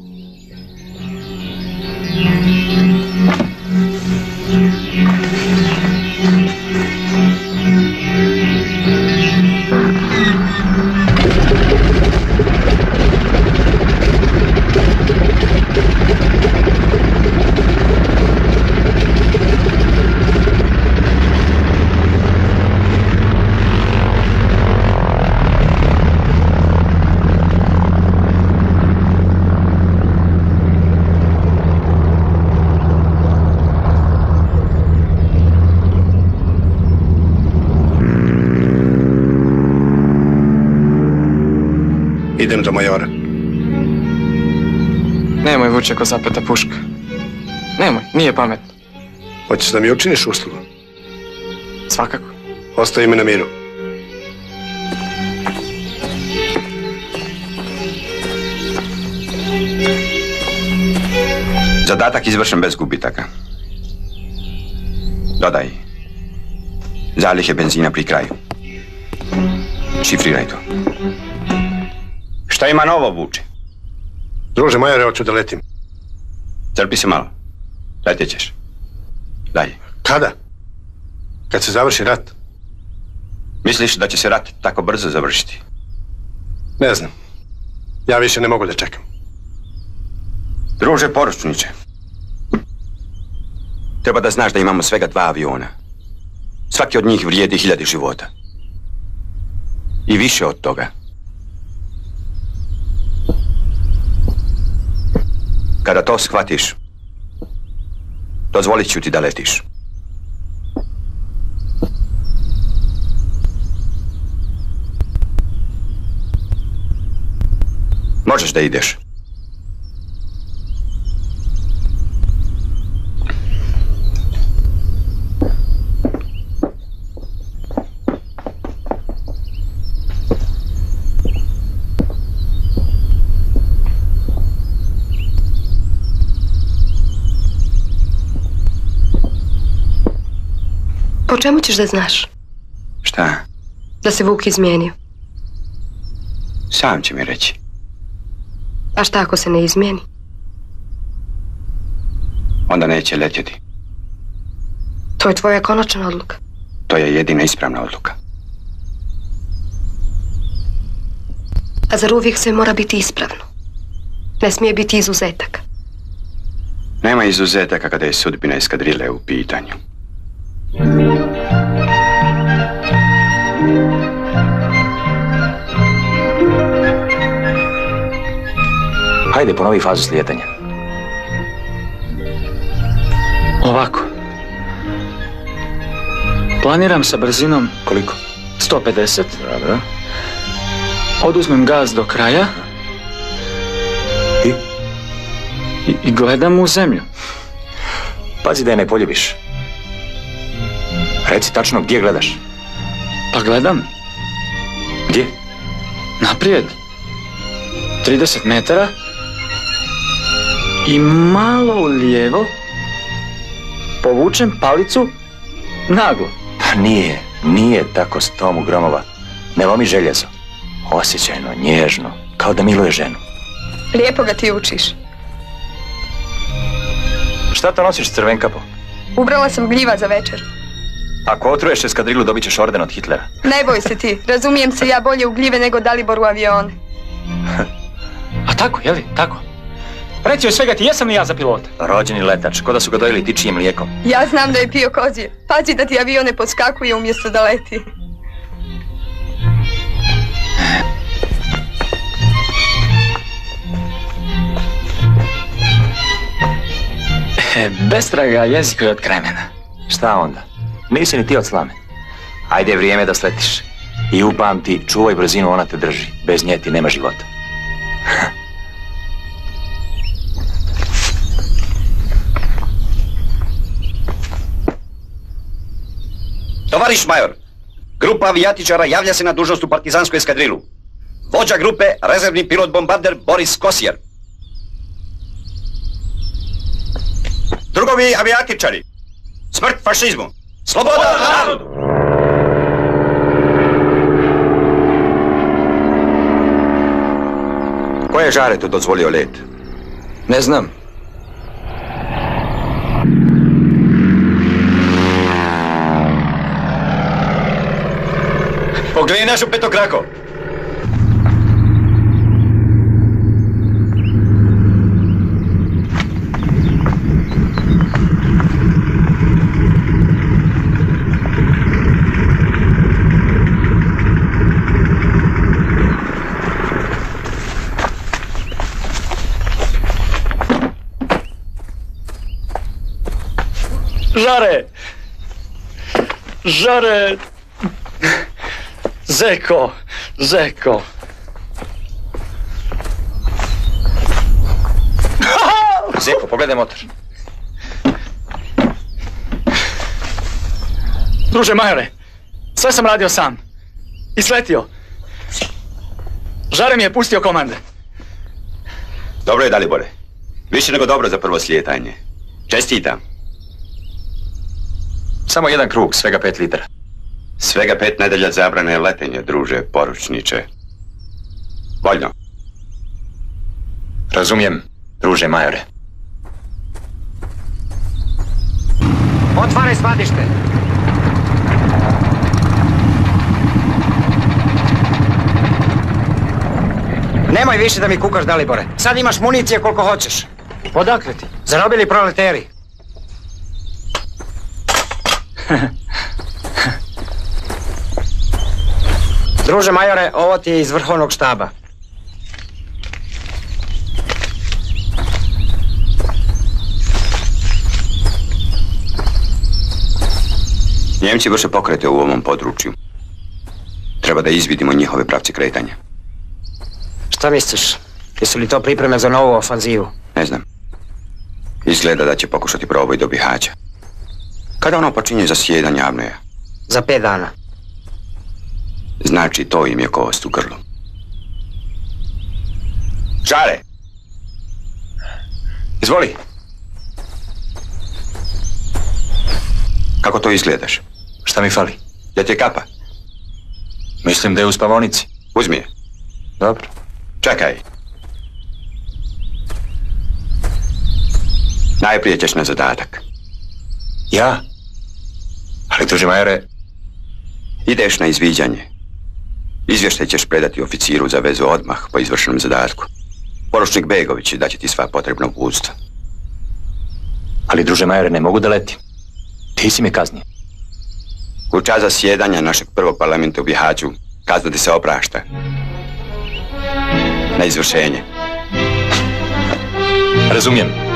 Idem do majora. Nemoj, Vuče, ko zapeta puška. Nemoj, nije pametno. Hoćeš da mi učiniš uslugu? Svakako. Ostavi me na miru. Zadatak izvršen bez gubitaka. Dodaj. Zalihe benzina pri kraju. Šifriraj to. Šta ima novo, Vuče? Druže majore, hoću da letim. Crpi se malo. Letit ćeš. Dalje. Kada? Kad se završi rat? Misliš da će se rat tako brzo završiti? Ne znam. Ja više ne mogu da čekam. Druže poručniče. Treba da znaš da imamo svega dva aviona. Svaki od njih vrijedi hiljade života. I više od toga. Kada to shvatiš, dozvolit ću ti da letiš. Možeš da ideš. Po čemu ćeš da znaš? Šta? Da se Vuk izmijenio. Sam će mi reći. A šta ako se ne izmijeni? Onda neće letjeti. To je tvoja konačna odluka. To je jedina ispravna odluka. A zar uvijek sve mora biti ispravno? Ne smije biti izuzetak. Nema izuzetaka kada je sudbina eskadrile u pitanju. Hajde, ponovi fazu slijetanja. Ovako. Planiram sa brzinom... Koliko? sto pedeset. Dobro. Oduzmem gaz do kraja. I? I, i gledam u zemlju. Pazi da je ne poljubiš. Reci tačno gdje gledaš. Pa gledam. Gdje? Naprijed. trideset metara. I malo u lijevo. Povučem palicu Naglo. Nije, nije tako s tomu gromova. Ne lomi željezo. Osjećajno, nježno, kao da miluje ženu. Lijepo ga ti učiš. Šta to nosiš, Crvenkapo? Ubrala sam gljiva za večer. Ako otruješ eskadrilu, dobit ćeš orden od Hitlera. Ne boj se ti, razumijem se ja bolje u gljive nego Dalibor u avione. A tako, jeli, tako? Reci joj svega ti, jesam li ja za pilota? Rođeni letač, ko da su ga dojeli tičijim mlijekom. Ja znam da je pio kozije. Pazi da ti avion ne podskakuje umjesto da leti. Bestraga jezik je od kremena. Šta onda? Nisi ni ti od slame. Ajde, vrijeme da sletiš. I upamti, čuvaj brzinu, ona te drži. Bez nje ti nema života. Tovariš major, grupa avijatičara javlja se na dužnost u partizansku eskadrilu. Vođa grupe, rezervni pilot bombarder Boris Kosjer. Drugovi avijatičari, smrt fašizmu, sloboda narodu! Ko je Žaretu dozvolio let? Ne znam. Pogledaj našu petokrako. Žare! Žare! Zeko! Zeko! Zeko, pogledaj motor. Druže majore, sve sam radio sam. I sletio. Žare mi je pustio komande. Dobro je, Dalibore. Više nego dobro za prvo slijetanje. Čestitam. Samo jedan krug, svega pet litara. Svega pet nedelja zabrane letenja, druže, poručniče. Voljno. Razumijem, druže majore. Otvaraj skladište. Nemoj više da mi kukaš, Dalibore. Sad imaš municije koliko hoćeš. Odakle ti? Zarobili proleteri. Druže majore, ovo ti je iz vrhovnog štaba. Njemci vrše pokrete u ovom području. Treba da izvidimo njihove pravce kretanja. Šta misliš? Jesu li to pripreme za novu ofanzivu? Ne znam. Izgleda da će pokušati proboj do Bihaća. Kada ono počinje zasjedanje Avnoja? Za pet dana. Znači, to im je kost u grlu. Žare! Izvoli. Kako to izgledaš? Šta mi fali? Da ti je kapa? Mislim da je u spavonici. Uzmi je. Dobro. Čekaj. Najprije ćeš na zadatak. Ja? Ali, druže majore... Ideš na izviđanje. Izvještaj ćeš predati oficiru za vezu odmah po izvršenom zadatku. Poručnik Begović daće ti sva potrebna uputstva. Ali, druže majore, ne mogu da letim. Ti si me kaznio. U čas zasjedanja našeg prvog parlamenta u Bihaću kazna ti se oprašta. Na izvršenje. Razumijem.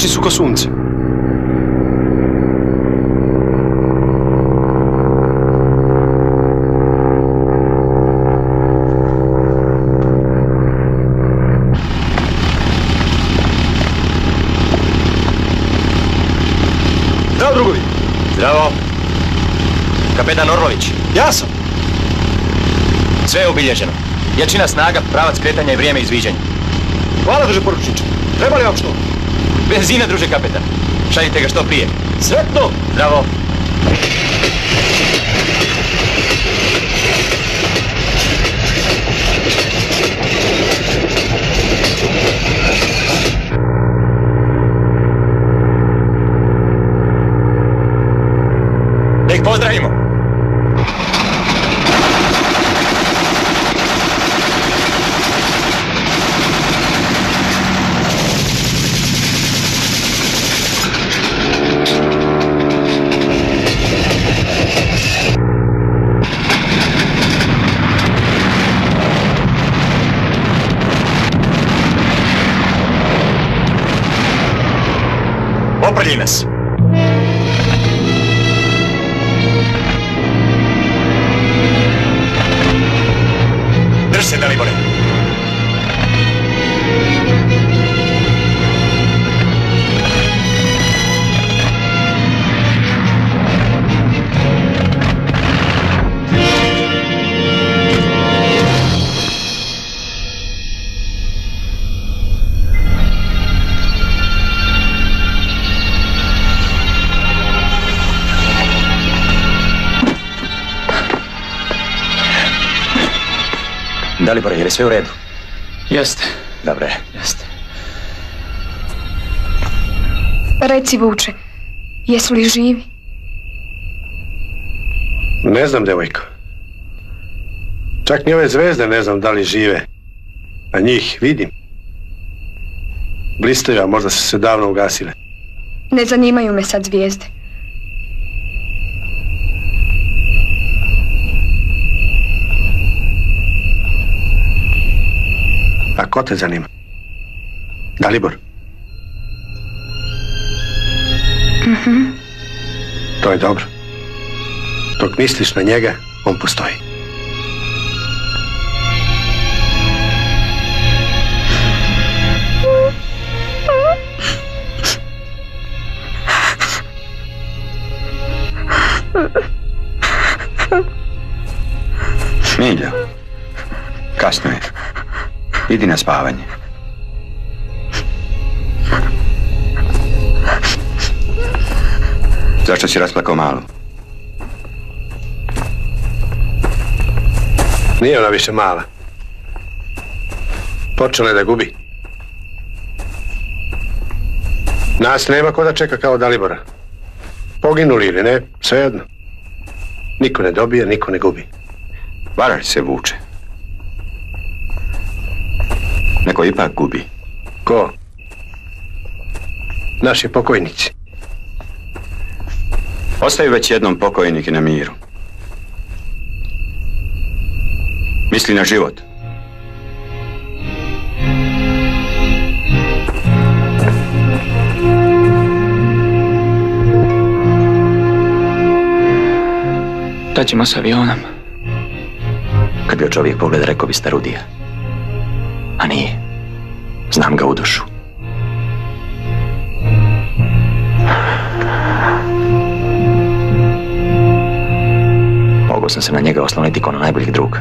Oči su ko sunce. Zdravo, drugovi. Zdravo. Kapetan Orlović. Ja sam. Sve je obilježeno. Jačina snaga, pravac kretanja i vrijeme izviđanja. Hvala, druže poručniče. Treba li vam što? Benzina, druže kapetan. Šaljite ga što prije. Sretno! Zdravo. Da ih pozdravimo. Oprlji nas. Drž se, Dalibore. Dalibore, je li sve u redu? Jeste. Dobre. Jeste. Reci, Vuče, jesu li živi? Ne znam, devojko. Čak ni ove zvezde ne znam da li žive. A njih vidim. Blistaju, a možda su se davno ugasile. Ne zanimaju me sad zvijezde. A ko te zanima? Dalibor? Mhm. To je dobro. Dok misliš na njega, on postoji. Miljo, kasno je. Idi na spavanje. Zašto si rasplakao malu? Nije ona više mala. Počela je da gubi. Nas nema ko da čeka kao Dalibora. Poginuli ili ne, svejedno. Niko ne dobije, niko ne gubi. Varaš se, Vuče. Neko ipak gubi. Ko? Naši pokojnici. Ostaju već jednom pokojnike na miru. Misli na život. Da ćemo s avionom. Kad bio čovjek pogleda, rekao bi starudija. A nije. Znam ga u dušu. Mogao sam se na njega osloniti kao na najboljeg druga.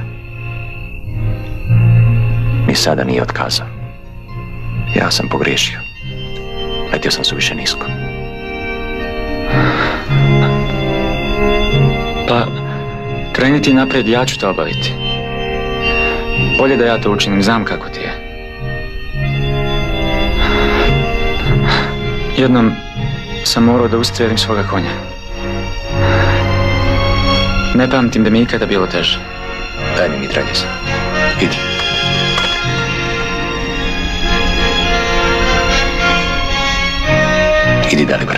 Ni sada nije otkazao. Ja sam pogriješio. Letio sam suviše nisko. Pa, kreni ti naprijed, ja ću to obaviti. Bolje da ja to učinim, znam kako ti je. Jednom sam morao da ustrijelim svoga konja. Ne pamtim da mi ikada bilo teže. Daj mi mitraljez. Idi. Idi, Dalibore.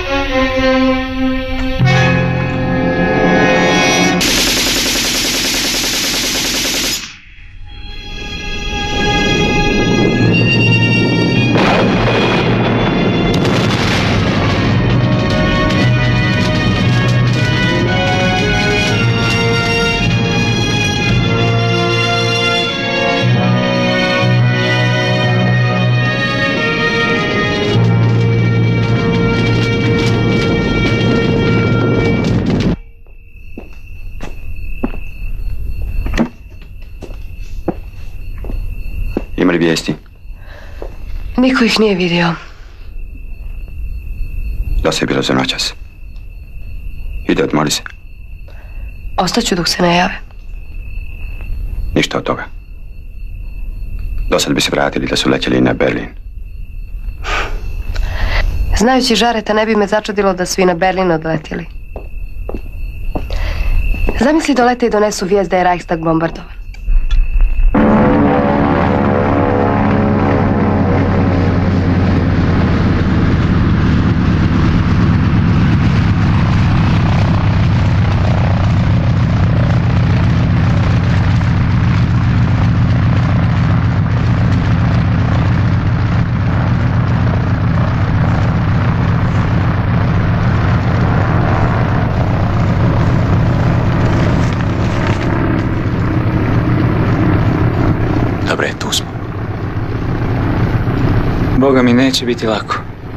Ima li vijesti? Niko ih nije vidio. Dosta je bilo za noćas. Ide, odmori se. Ostaću dok se ne jave. Ništa od toga. Dosad bi se vratili da su lećeli na Berlin. Znajući Žareta, ne bi me začudilo da su i na Berlin odletjeli. Zamisli dolete i donesu vijest da je Reichstag bombardovan. Boga mi neće biti lako.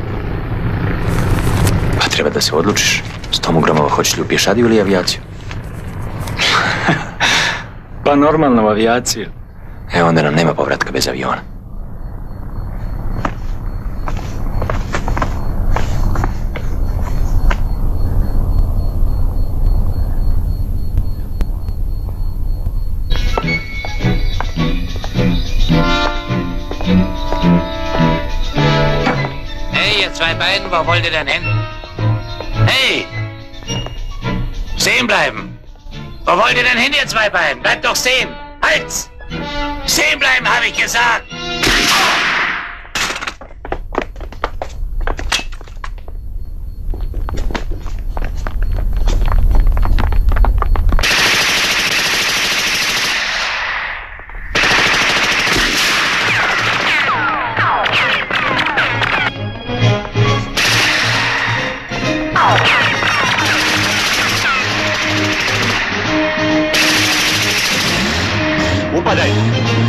Pa treba da se odlučiš. S tomogramova hoćeš li u pješadiju ili avijaciju? Pa normalno u avijaciju. Evo onda nam nema povratka bez aviona. Zwei Beine, wo wollt ihr denn hin? Hey! Stehen bleiben! Wo wollt ihr denn hin, ihr zwei Beine? Bleibt doch stehen! Halt! Stehen bleiben, habe ich gesagt! Upadaj!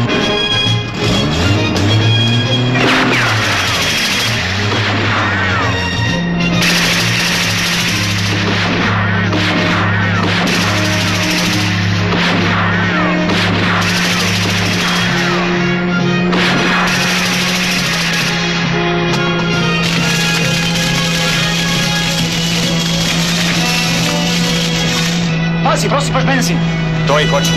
Pazi, prosipaš benzin. To i hoću.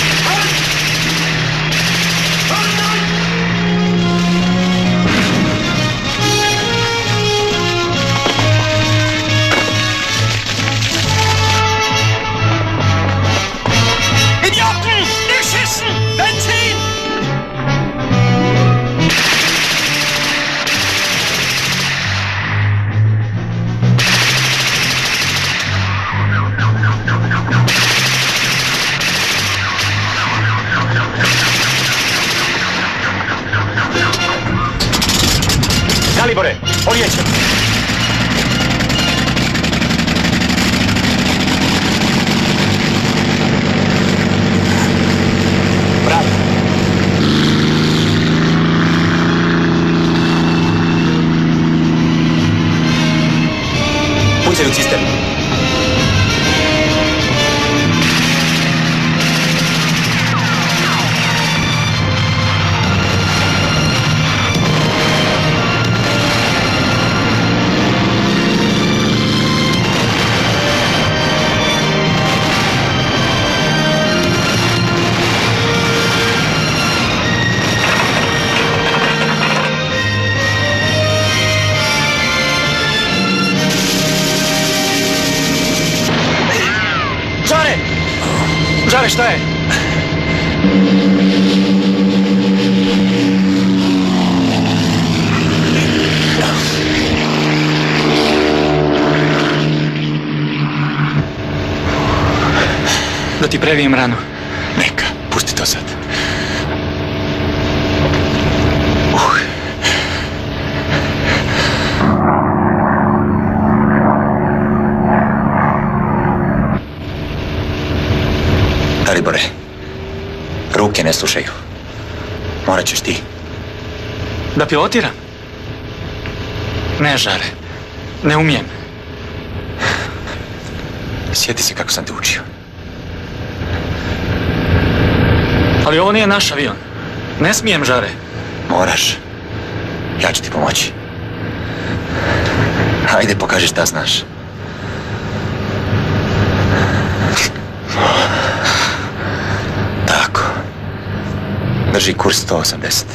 Dalibore, polijećem! Bravo! Pucaj u cisternu! Žare, šta je? Da ti previjem ranu. Neka, pusti to sad. Uh. Dalibore, ruke ne slušaju. Morat ćeš ti. Da pilotiram? Ne, Žare. Ne umijem. Sjeti se kako sam te učio. Ali ovo nije naš avion. Ne smijem, Žare. Moraš. Ja ću ti pomoći. Hajde, pokaži šta znaš. Tako. Drži kurs sto osamdeset.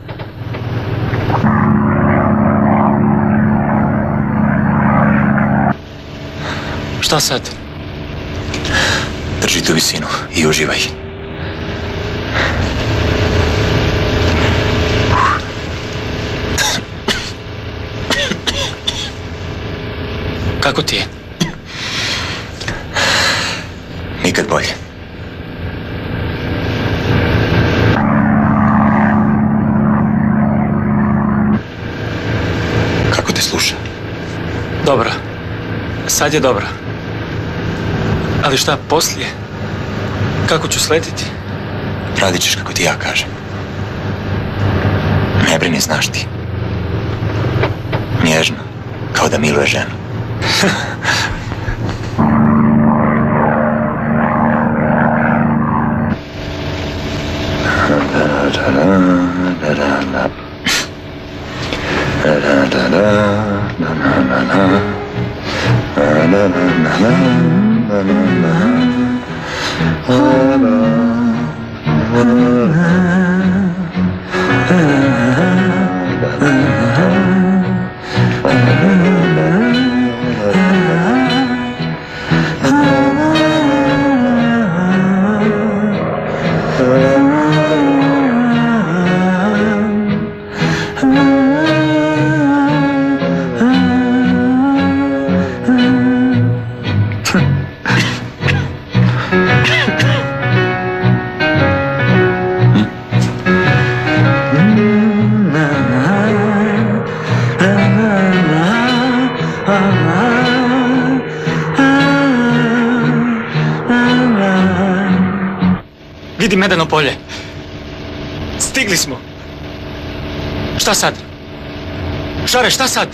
Šta sad? Drži tu visinu i uživaj. Kako ti je? Nikad bolje. Kako te sluša? Dobro. Sad je dobro. Ali šta poslije? Kako ću sletiti? Radit ćeš kako ti ja kažem. Ne brini, znaš ti. Nježno, kao da miluje ženu. Vidi medeno polje. Stigli smo. Šta sad? Žare, šta sad?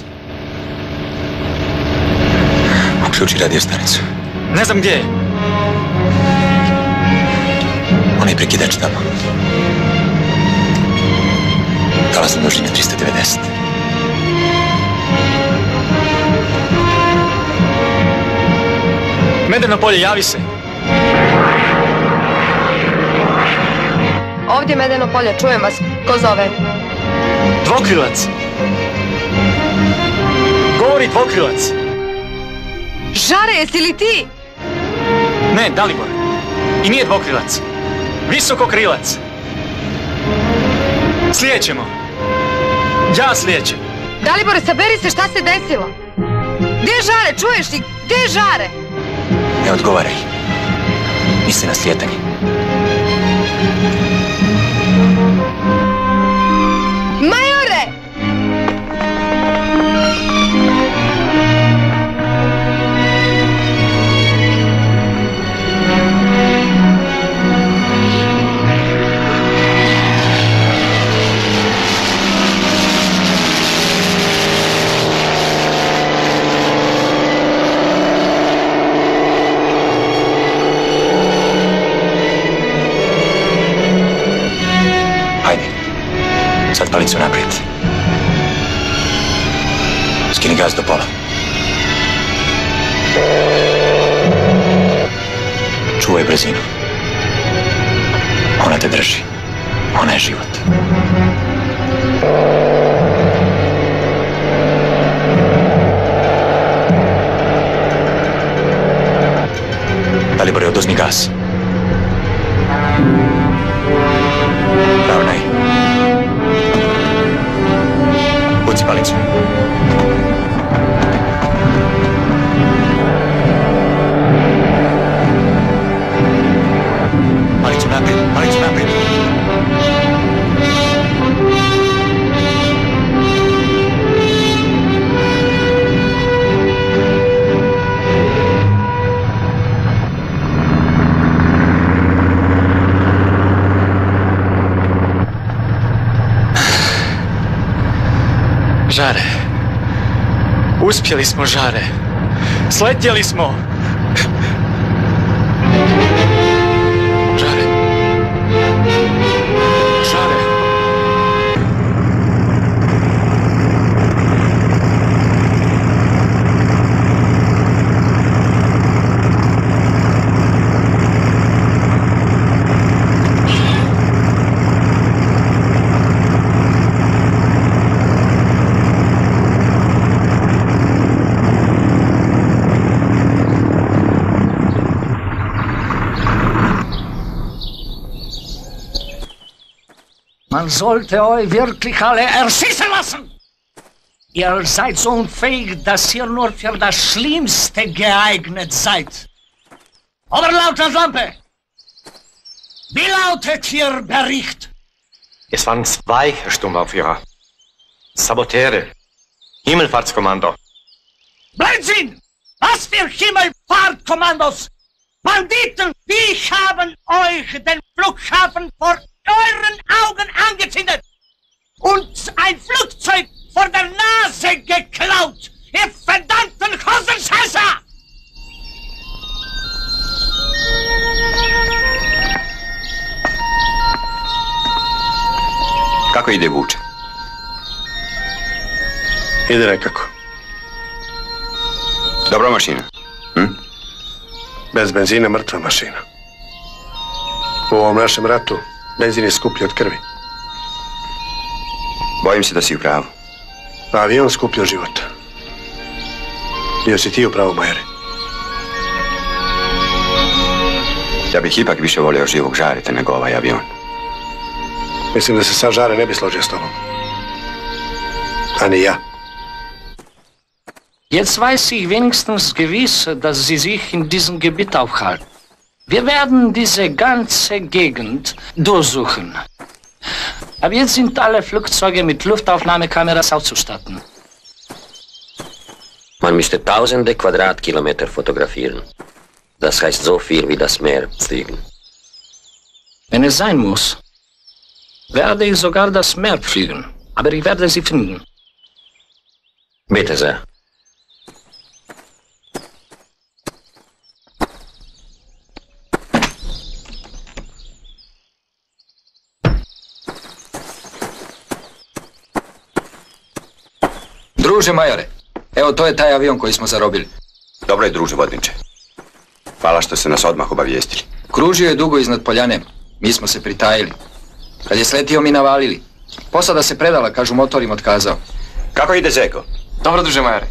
Uključi radio stanicu. Ne znam gdje je. Onaj prekidač tamo. Talazna dužina trista devedeset. Medeno polje, javi se. Ovdje medeno polje, čujem vas. Ko zove? Dvokrilac. Govori dvokrilac. Žare, jesi li ti? Ne, Dalibor. I nije dvokrilac. Visokokrilac. Slijećemo. Ja slijećem. Dalibore, saberi se, šta se desilo? Gdje je Žare, čuješ li? Gdje je Žare? Ne odgovaraj. Misli na slijetanje. Majore! Sad palicu naprijed. Skini gaz do pola. Čuvaj brzinu. Ona te drži. Ona je život. Dalibore, oduzmi gas. Ravnaj. Puci palicu. Žare. Uspjeli smo, Žare. Sletjeli smo. Žare. Žare. Man sollte euch wirklich alle erschießen lassen! Ihr seid so unfähig, dass ihr nur für das Schlimmste geeignet seid. Oberleutnant-Lampe! Wie lautet Ihr Bericht? Es waren zwei, Herr Sturmbannführer. Saboteure. Himmelfahrtskommando. Blödsinn! Was für Himmelfahrtkommandos! Banditen, die haben euch den Flughafen vor euren Augen angezündet und ein Flugzeug vor der Nase geklaut! Ihr verdammten Hosenscheißer! Kako ide Vuče? Ide nekako. Dobra mašina. Hm? Bez benzina mrtva mašina. U ovom našem ratu benzin je skuplji od krvi. Bojim se da si u pravu. A avion skuplji od života. Bio si ti u pravu, Majore. Ja bih ipak više volio živog Žareta nego ovaj avion. Mislim da se sad Žare ne bi složio s tobom. A ni ja. Jetzt weiß ich wenigstens gewiss, dass Sie sich in diesem Gebiet aufhalten. Wir werden diese ganze Gegend durchsuchen. Ab jetzt sind alle Flugzeuge mit Luftaufnahmekameras auszustatten. Man müsste tausende Quadratkilometer fotografieren. Das heißt so viel wie das Meer fliegen. Wenn es sein muss, werde ich sogar das Meer fliegen. Aber ich werde Sie finden. Bitte sehr. Druže Majore, evo to je taj avion koji smo zarobili. Dobro je, druže vodniče. Hvala što ste nas odmah obavijestili. Kružio je dugo iznad poljane. Mi smo se pritajili. Kad je sletio, mi navalili. Posada se predala, kažu, motor im otkazao. Kako ide Zeko? Dobro, druže Majore.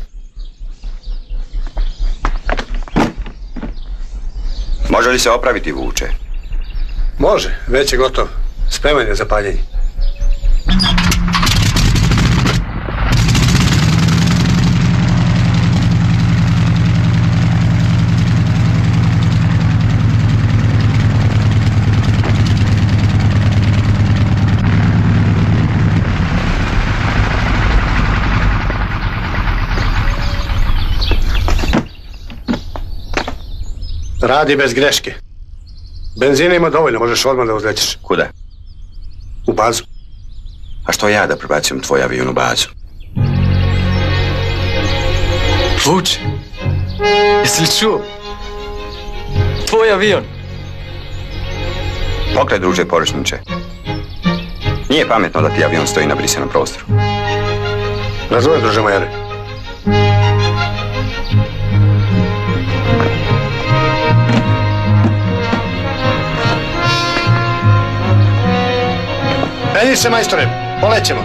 Može li se opraviti Vuče? Može, već je gotov. Spreman je za paljenje. Radi bez greške. Benzina ima dovoljno, možeš odmah da uzlećeš. Kuda? U bazu. A što ja da prebacujem tvoj avion u bazu? Vuče, jesi li čuo? Tvoj avion. Pokle, druže poručniče. Nije pametno da ti avion stoji na brisanom prostoru. Razumem, druže Majore. Penji se, majstore, polećemo.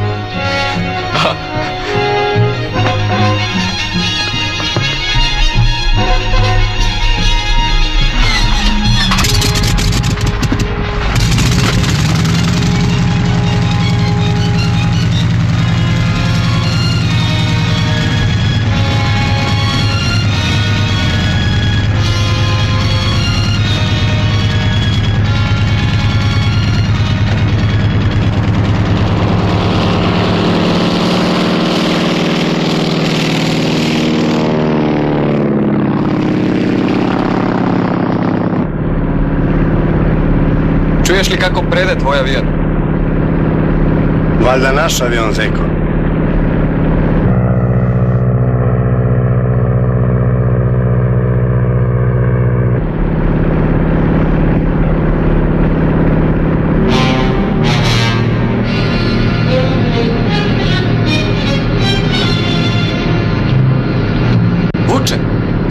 Čuješ li kako prede tvoj avion? Valjda naš avion, Zeko.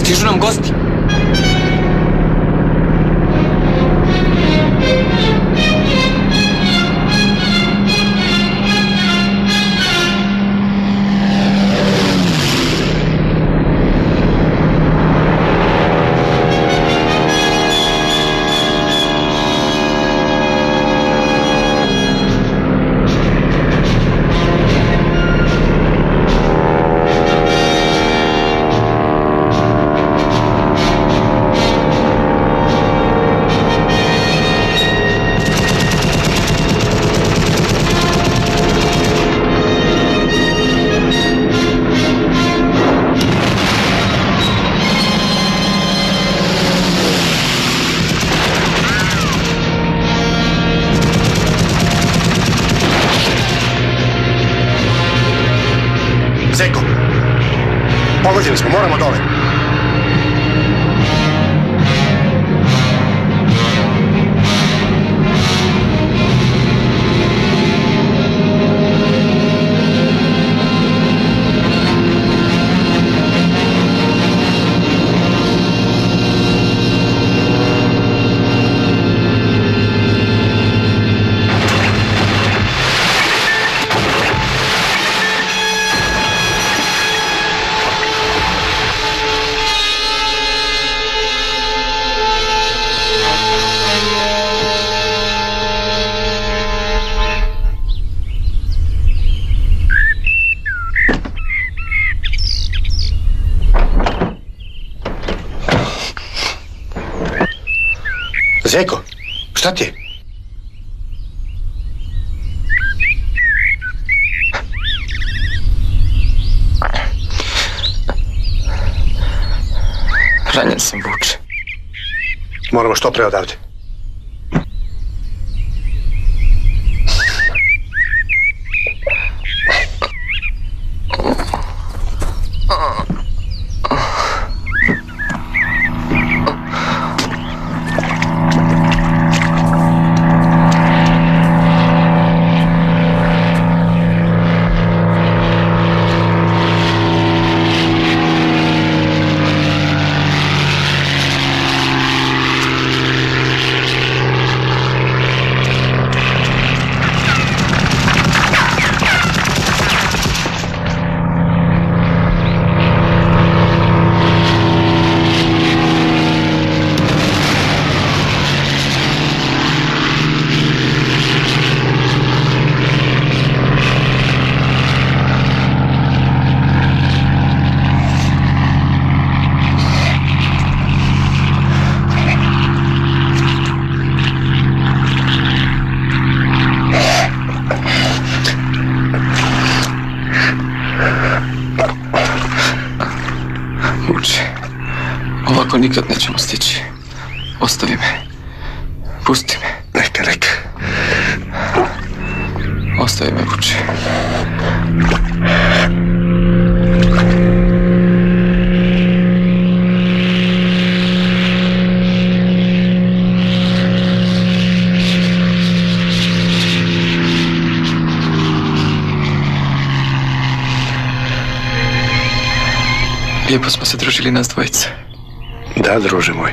Stižu nam gosti. Zeko, pogođeni smo, moramo dole. Zeko, šta ti je? Ranjen sam, Vuče. Moramo što pre odavde. Ovako nikad nećemo stići. Ostavi me. Pusti me. Neka, neka. Ostavi me, Vuče. Lijepo smo se družili nas dvojica. Da, druže moj.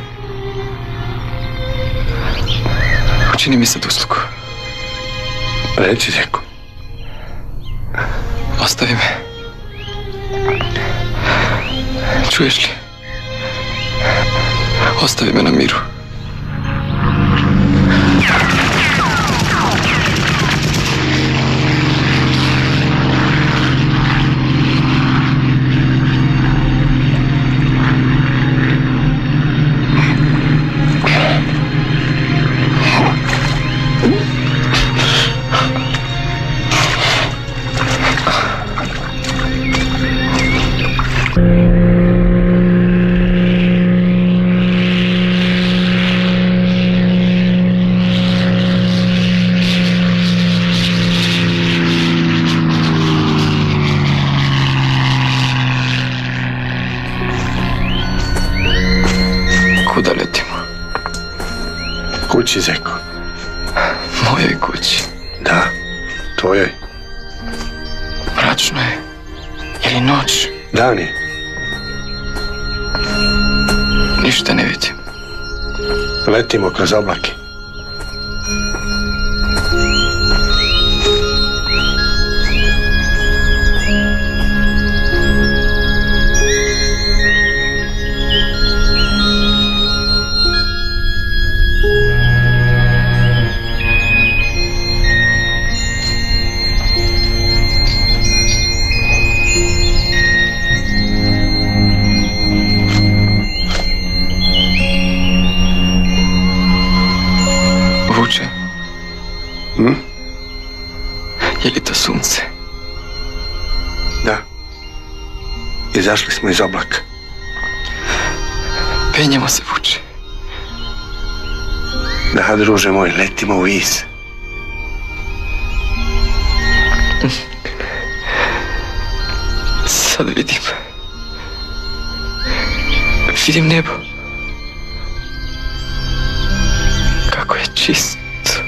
Učini mi sad uslugu. Reci, Zeko. Ostavi me. Čuješ li? Ostavi me na miru. Kuda letimo? Kući, Zeko. Mojoj kući. Da, tvojoj. Mračno je. Je li noć? Dan je. Ništa ne vidim. Letimo kroz oblake. Vuče, Hm? je li to sunce? Da. Izašli smo iz oblaka. Penjemo se, Vuče. Da, druže moj, letimo u vis. Sad vidim. Vidim nebo. Kako je čisto.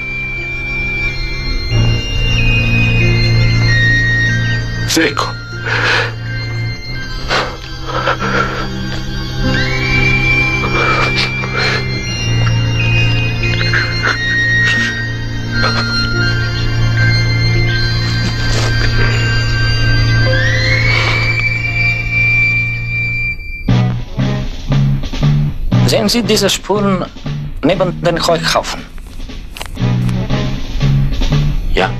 Zeko. Sehen Sie diese Spuren neben den Heuhaufen? Ja.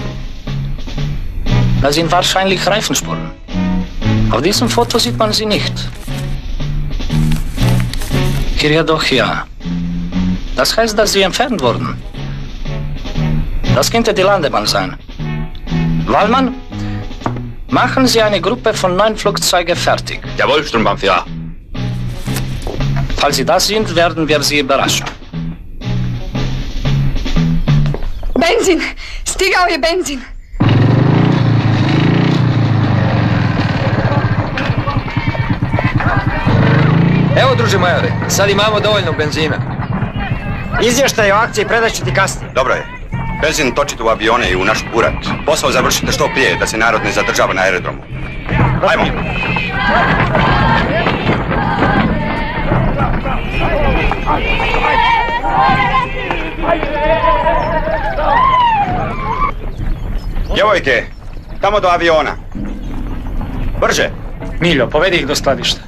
Das sind wahrscheinlich Reifenspuren. Auf diesem Foto sieht man sie nicht. Hier jedoch ja. Das heißt, dass sie entfernt wurden. Das könnte die Landebahn sein. Wallmann, machen Sie eine Gruppe von neun Flugzeugen fertig. Jawohl, Sturmbannführer. Falls Sie das sind, werden wir Sie überraschen. Benzin! Stigao je benzin! Evo, druže majore, sad imamo dovoljno benzina. Izvještaj o akciji predat ću ti kasnije. Dobro je. Benzin točite u avione i u naš burat. Posao završite što prije, da se narod ne zadržava na aerodromu. Ajmo! Djevojke, tamo do aviona. Brže! Miljo, povedi ih do skladišta.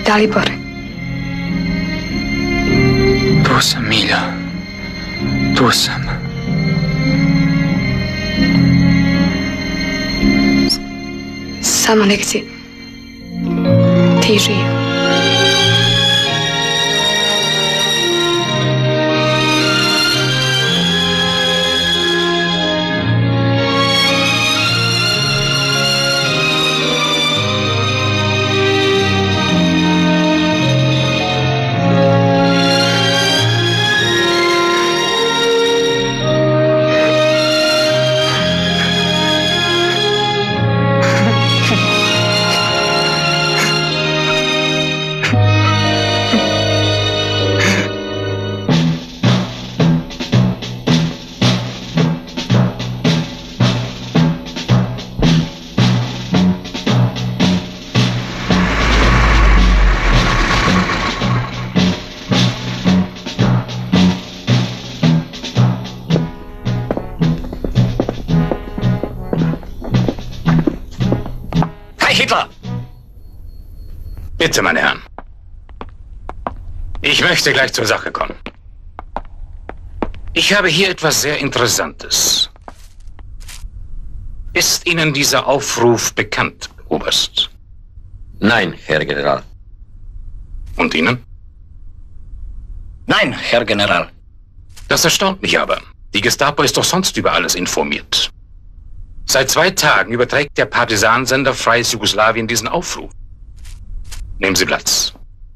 Dalibore. Tu sam, Milja. Tu sam. Samo nek si ti živ. Bitte, meine Herren. Ich möchte gleich zur Sache kommen. Ich habe hier etwas sehr Interessantes. Ist Ihnen dieser Aufruf bekannt, Oberst? Nein, Herr General. Und Ihnen? Nein, Herr General. Das erstaunt mich aber. Die Gestapo ist doch sonst über alles informiert. Seit zwei Tagen überträgt der Partisansender Freies Jugoslawien diesen Aufruf. Nehmen Sie Platz.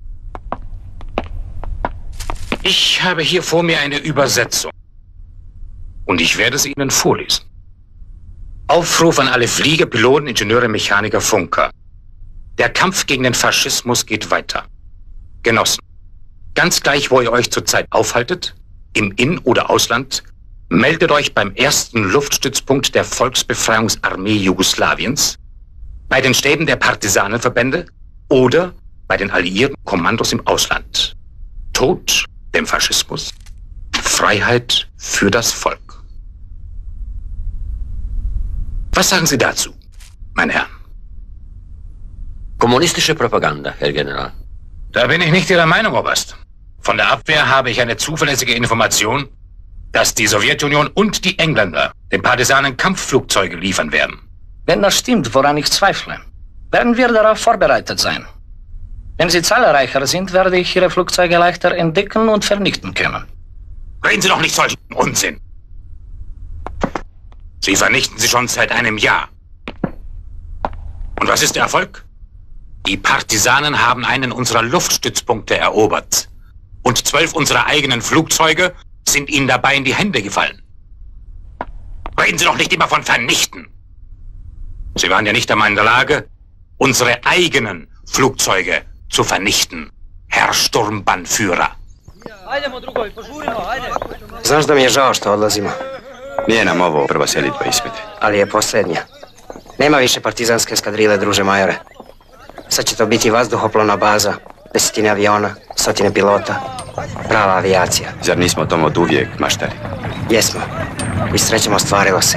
Ich habe hier vor mir eine Übersetzung. Und ich werde sie Ihnen vorlesen. Aufruf an alle Flieger, Piloten, Ingenieure, Mechaniker, Funker. Der Kampf gegen den Faschismus geht weiter. Genossen, ganz gleich, wo ihr euch zurzeit aufhaltet, im In- oder Ausland, meldet euch beim ersten Luftstützpunkt der Volksbefreiungsarmee Jugoslawiens, bei den Stäben der Partisanenverbände oder bei den alliierten Kommandos im Ausland. Tod dem Faschismus, Freiheit für das Volk. Was sagen Sie dazu, meine Herren? Kommunistische Propaganda, Herr General. Da bin ich nicht Ihrer Meinung, Oberst. Von der Abwehr habe ich eine zuverlässige Information, dass die Sowjetunion und die Engländer den Partisanen Kampfflugzeuge liefern werden. Wenn das stimmt, woran ich zweifle, werden wir darauf vorbereitet sein. Wenn sie zahlreicher sind, werde ich ihre Flugzeuge leichter entdecken und vernichten können. Reden Sie doch nicht solchen Unsinn. Sie vernichten sie schon seit einem Jahr. Und was ist der Erfolg? Die Partisanen haben einen unserer Luftstützpunkte erobert. Und zwölf unserer eigenen Flugzeuge sind ihnen dabei in die Hände gefallen. Reden Sie doch nicht immer von vernichten. Sie waren ja nicht einmal in der Lage, unsere eigenen Flugzeuge zu vernichten, Herr Sturmbannführer. Znaš da mi je žao što odlazimo? Nije nam ovo prva selidba ispit. Ali je posljednja. Nema više partizanske eskadrile, druže majore. Sad će to biti vazduhoplovna baza, desetine aviona, stotine pilota. Prava avijacija. Zar nismo o tom od uvijek maštali? Jesmo. I srećemo ostvarilo se.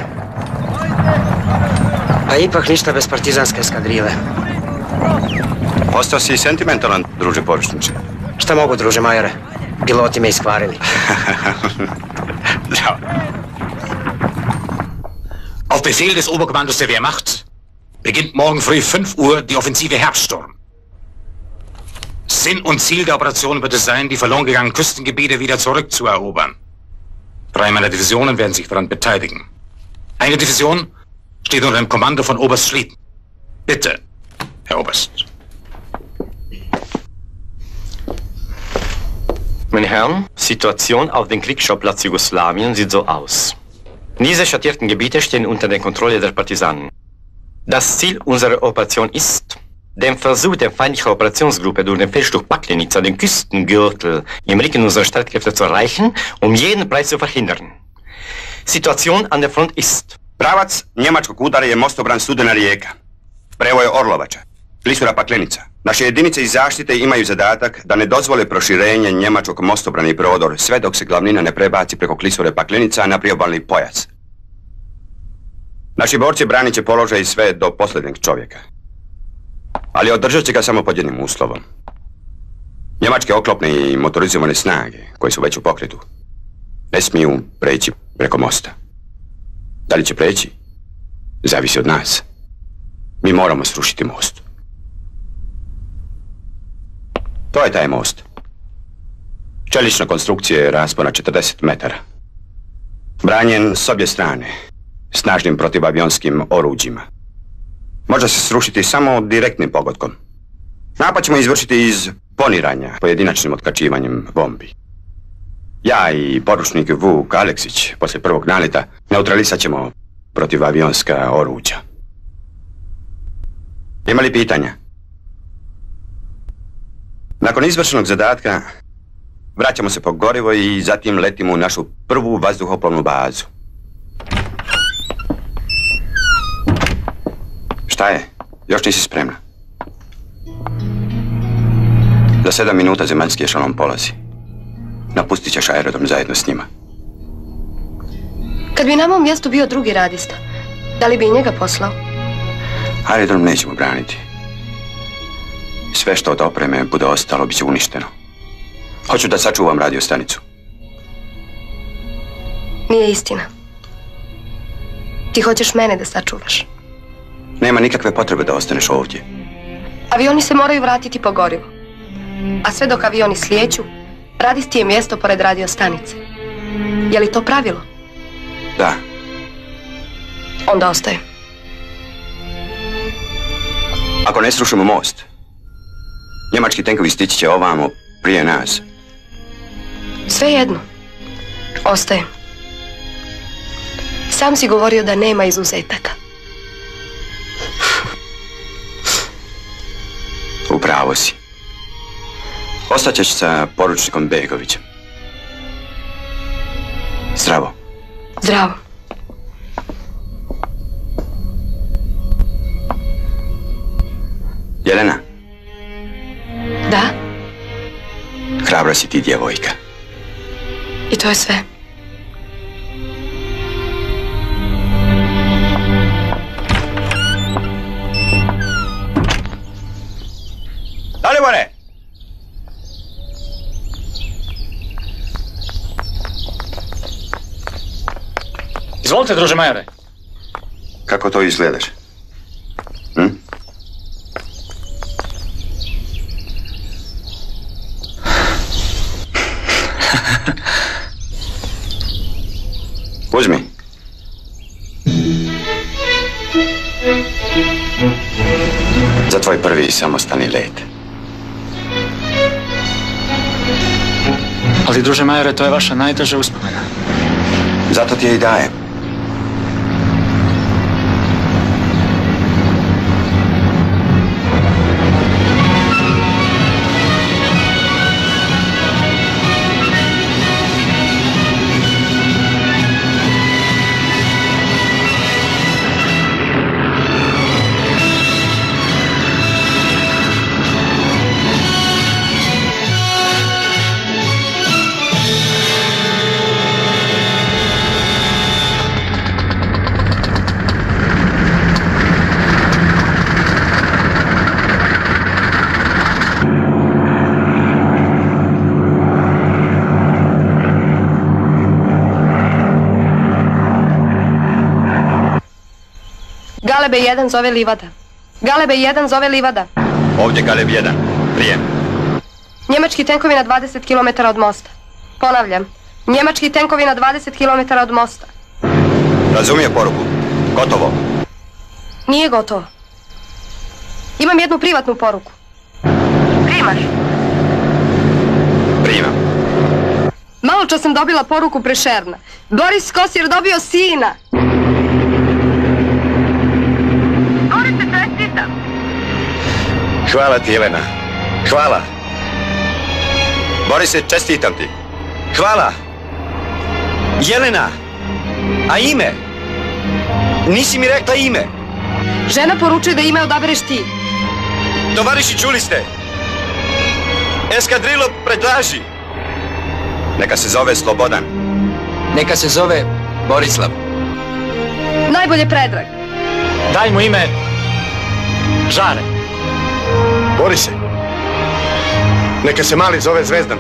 A ipak ništa bez partizanske eskadrile. Postao si sentimentalan, druže poručniče. Šta mogu, druže majore? Piloti me iskvarili. Da. Auf Befehl des Oberkommandos der Wehrmacht beginnt morgen früh fünf Uhr die Offensive Herbststurm. Sinn und Ziel der Operation wird es sein, die verloren gegangenen Küstengebiete wieder zurückzuerobern. Drei meiner Divisionen werden sich daran beteiligen. Eine Division steht unter dem Kommando von Oberst Schlieten. Bitte, Herr Oberst. Meine Herren, Situation auf dem Kriegsschauplatz Jugoslawien sieht so aus. Diese schattierten Gebiete stehen unter der Kontrolle der Partisanen. Das Ziel unserer Operation ist, den Versuch der feindlichen Operationsgruppe durch den Feldstück Paklenica, den Küstengürtel, im Rücken unserer Streitkräfte zu erreichen, um jeden Preis zu verhindern. Situation an der Front ist... Pravac njemačkog udara je mostobran Studena Rijeka. Prevoje Orlovača, klisura Paklenica. Naše jedinice iz zaštite imaju zadatak da ne dozvole proširenje njemačkog mostobrani prodor sve dok se glavnina ne prebaci preko klisure Paklenica na priobalni pojas. Naši borci branit će položaj sve do posljednjeg čovjeka. Ali održat će ga samo pod jednim uslovom. Njemačke oklopne i motorizovane snage, koje su već u pokretu, ne smiju preći preko mosta. Da li će preći? Zavisi od nas. Mi moramo srušiti most. To je taj most. Čelična konstrukcija je raspona četrdeset metara. Branjen s obje strane, snažnim protivavionskim oruđima. Može se srušiti samo direktnim pogodkom. Napad ćemo izvršiti iz poniranja, pojedinačnim otkačivanjem bombi. Ja i poručnik Vuk Aleksić, poslije prvog naleta, neutralisat ćemo protivavionska oruđa. Ima li pitanja? Nakon izvršenog zadatka, vraćamo se po gorivo i zatim letimo u našu prvu vazduhoplovnu bazu. Šta je? Još nisi spremna. Za sedam minuta zemaljski ešalon polazi. Napustit ćeš aerodrom zajedno s njima. Kad bi na mom mjestu bio drugi radista, da li bi i njega poslao? Aerodrom nećemo braniti. Sve što od opreme bude ostalo bit će uništeno. Hoću da sačuvam radiostanicu. Nije istina. Ti hoćeš mene da sačuvaš. Nema nikakve potrebe da ostaneš ovdje. Avioni se moraju vratiti po gorivo. A sve dok avioni slijeću, radisti je mjesto pored radiostanice. Je li to pravilo? Da. Onda ostaje. Ako ne srušimo most, njemački tenkovi stići će ovamo prije nas. Svejedno. Ostaje. Sam si govorio da nema izuzetaka. Upravo si. Ostaćeš sa poručnikom Begovićem. Zdravo. Zdravo. Jelena. Da? Hrabra si ti, djevojka. I to je sve. Dalibore! Izvolite, druže majore. Kako to izgledaš? Hm? Uzmi. Za tvoj prvi samostalni let. Ali, druže majore, to je vaša najteža uspomena. Zato ti je i dajem. Galebe jedan zove Livada. Galebe jedan zove Livada. Ovdje Galeb jedan. Prijem. Njemački tenkovi na dvadeset kilometara od mosta. Ponavljam. Njemački tenkovi na dvadeset kilometara od mosta. Razumije poruku. Gotovo. Nije gotovo. Imam jednu privatnu poruku. Primaš? Primam. Malo čas sam dobila poruku Prešerna. Boris Kosir dobio sina. Hvala ti, Jelena. Hvala. Borise, čestitam ti. Hvala. Jelena. A ime? Nisi mi rekla ime. Žena poručuje da ime odabereš ti. Tovariši, čuli ste? Eskadrilo predlaži. Neka se zove Slobodan. Neka se zove Borislav. Najbolje Predrag. Daj mu ime Žare. Borise, Neka se mali zove Zvezdan.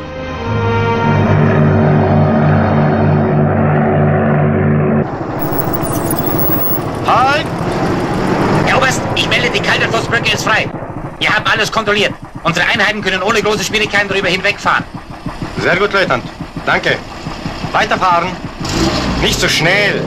Halt! Herr Oberst, ich melde, die Kalterflussbrücke ist frei. Wir haben alles kontrolliert. Unsere Einheiten können ohne große Schwierigkeiten darüber hinwegfahren. Sehr gut, Leutnant. Danke. Weiterfahren. Nicht so schnell.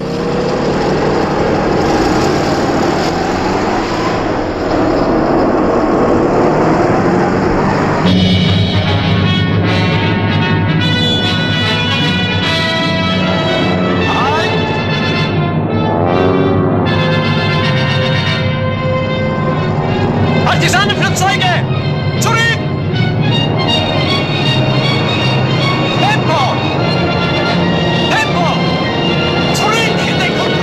Partisanenflugzeuge! Zurück! Tempo! Tempo! Zurück in den Kunden!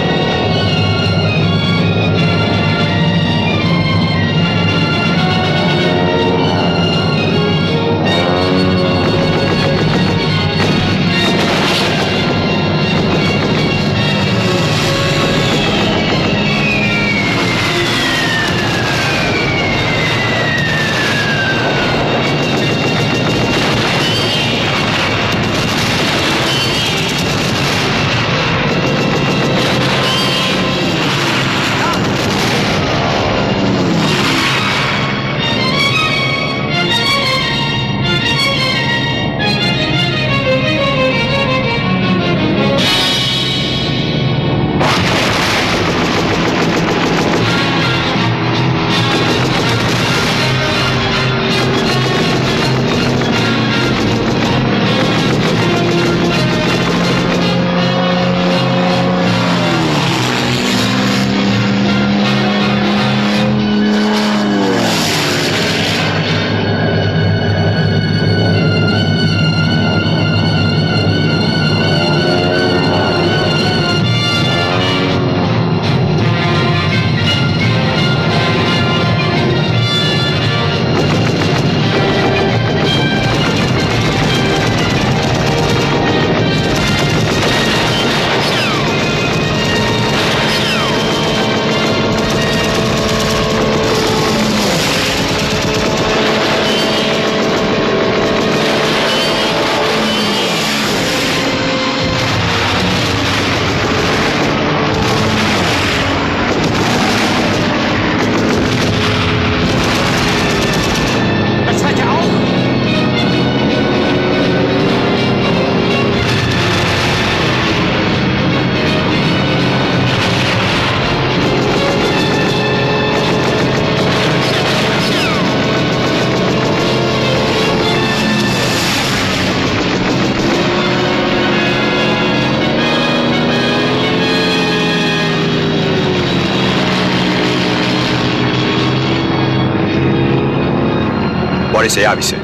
Borise, javi se.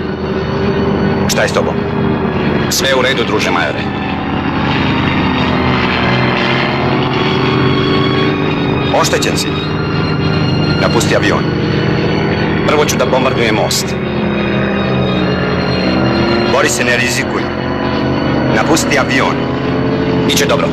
Šta je s tobom? Sve u redu, druže majore. Oštećen si. Napusti avion. Prvo ću da bombardujem most. Borise, ne rizikuj. Napusti avion. Biće dobro.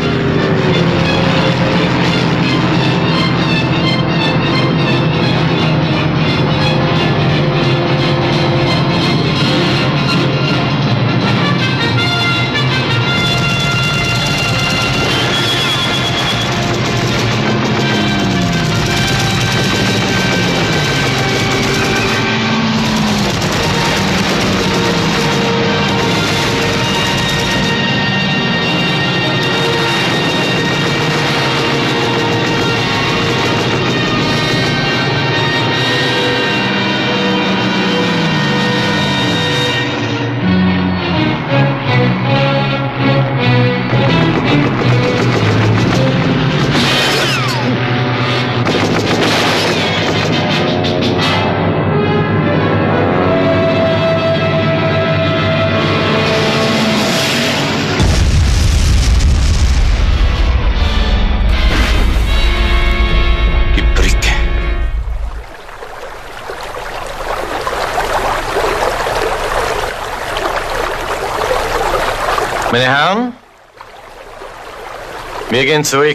Meine Herren, wir gehen zurück.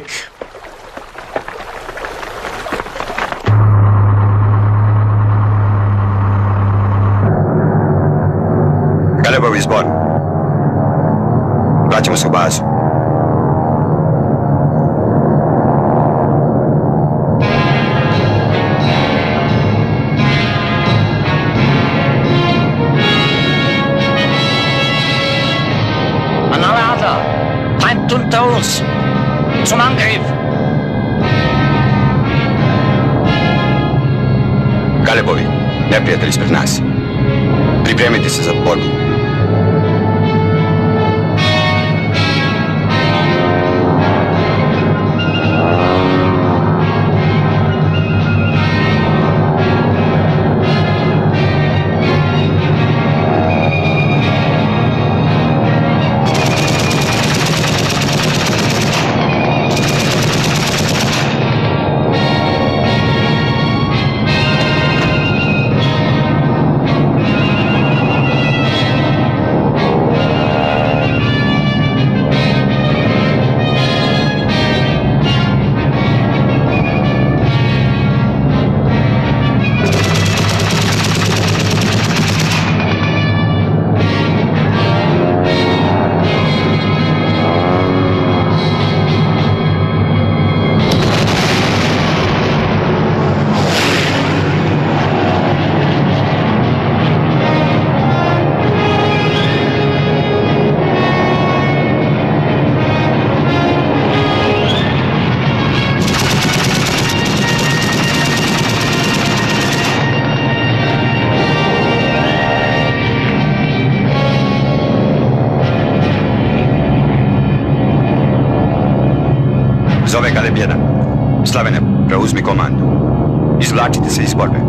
se u bazu. An alle Adler, Feind unter uns! Zum Angriff! Galebovi, neprijatelj ispred nas. Pripremite se za borbu. Zove Galeb jedan. Slavene, preuzmi komandu. Izvlačite se iz borbe.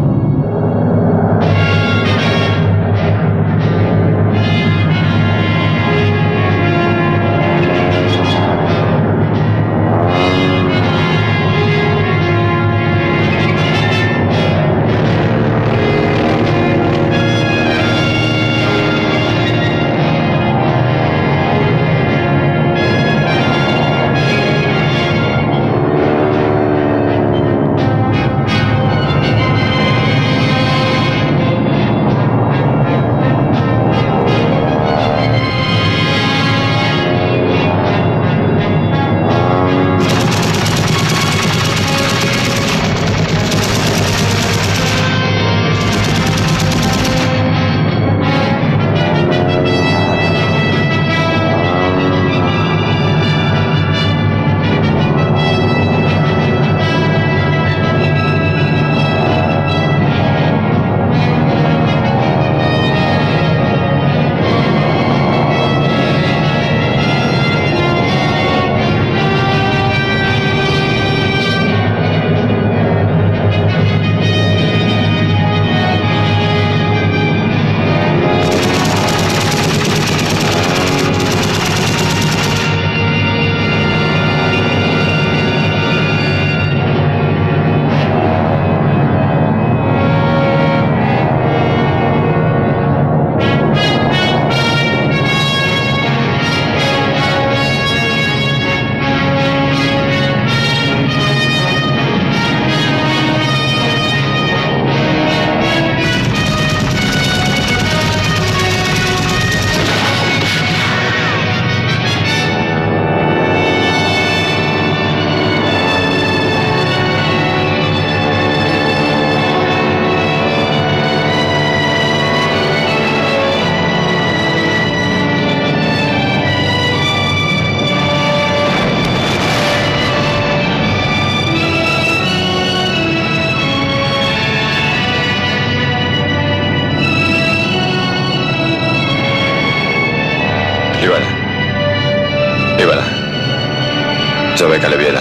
Zove Galeb jedan.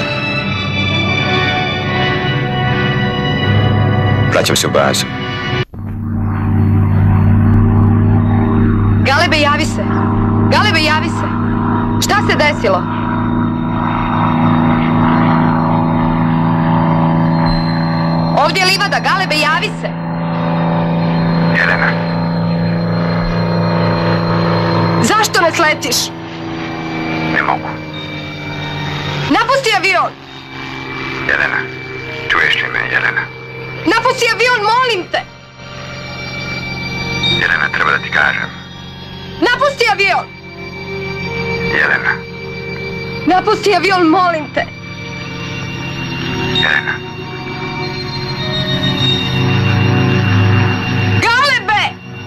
Vraćam se u bazu. Galebe, javi se! Galebe, javi se! Šta se desilo? Ovdje je livada, Galebe, javi se! Jelena. Zašto ne sletiš? Ne mogu. Napusti avion! Jelena, čuješ li me, Jelena? Napusti avion, molim te! Jelena, treba da ti kažem. Napusti avion! Jelena. Napusti avion, molim te. Jelena. Galebe!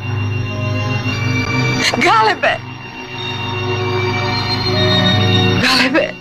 Galebe! Galebe!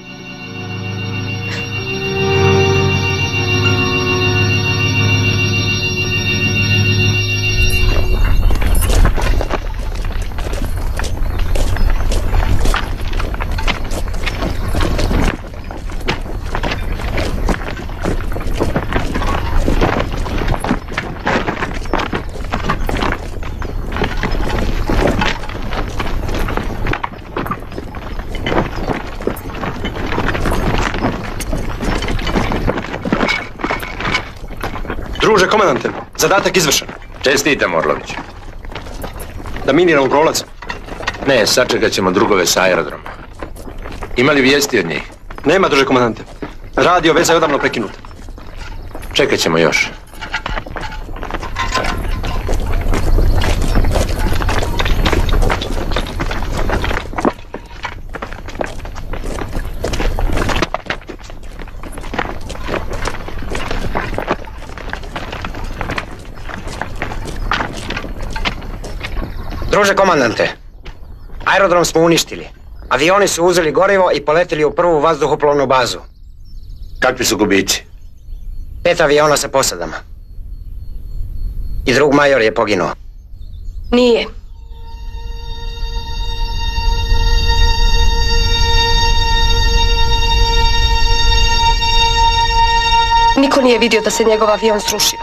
Druže komandante, zadatak izvršen. Čestitam, Orlović. Da miniramo prolaz? Ne, sačekat ćemo drugove sa aerodroma. Ima li vijesti od njih? Nema, druže komandante. Radio veza je odavno prekinuta. Čekat ćemo još. Druže komandante, aerodrom smo uništili. Avioni su uzeli gorivo i poletili u prvu vazduhoplovnu bazu. Kakvi su gubici? Pet aviona sa posadama. I drug major je poginuo. Nije. Niko nije vidio da se njegov avion srušio.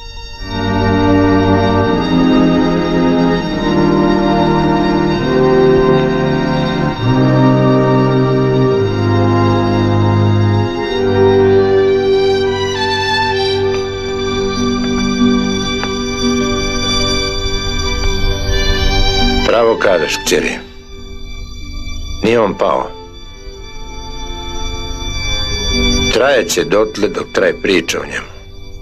Pravo kažeš, kćeri. Nije on pao. Trajeće dotle dok traje priča o njemu.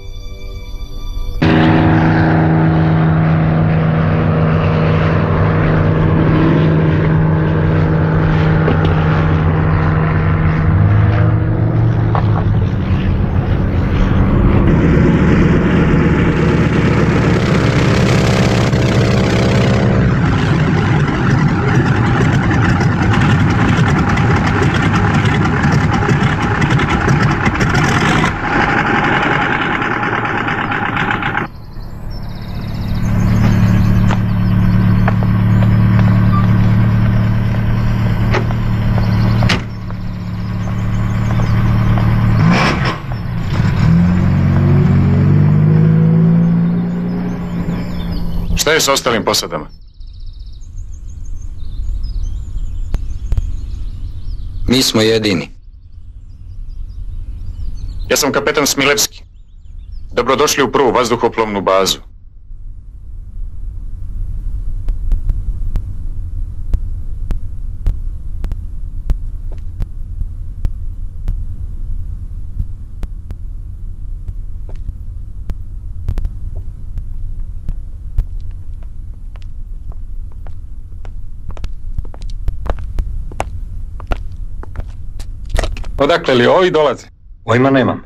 Šta je s ostalim posadama? Mi smo jedini. Ja sam kapetan Smilevski. Dobrodošli u prvu vazduhoplovnu bazu. Odakle li ovi dolaze? Pojma nemam.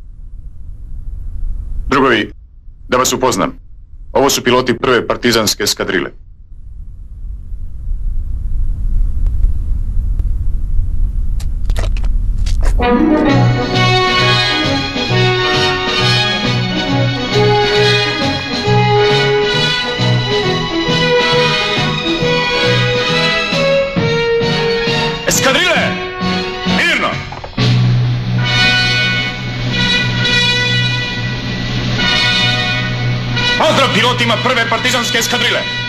Drugovi, da vas upoznam. Ovo su piloti prve partizanske eskadrile. Eskadrile! Mirno! Pozdrav pilotima prve partizanske eskadrile!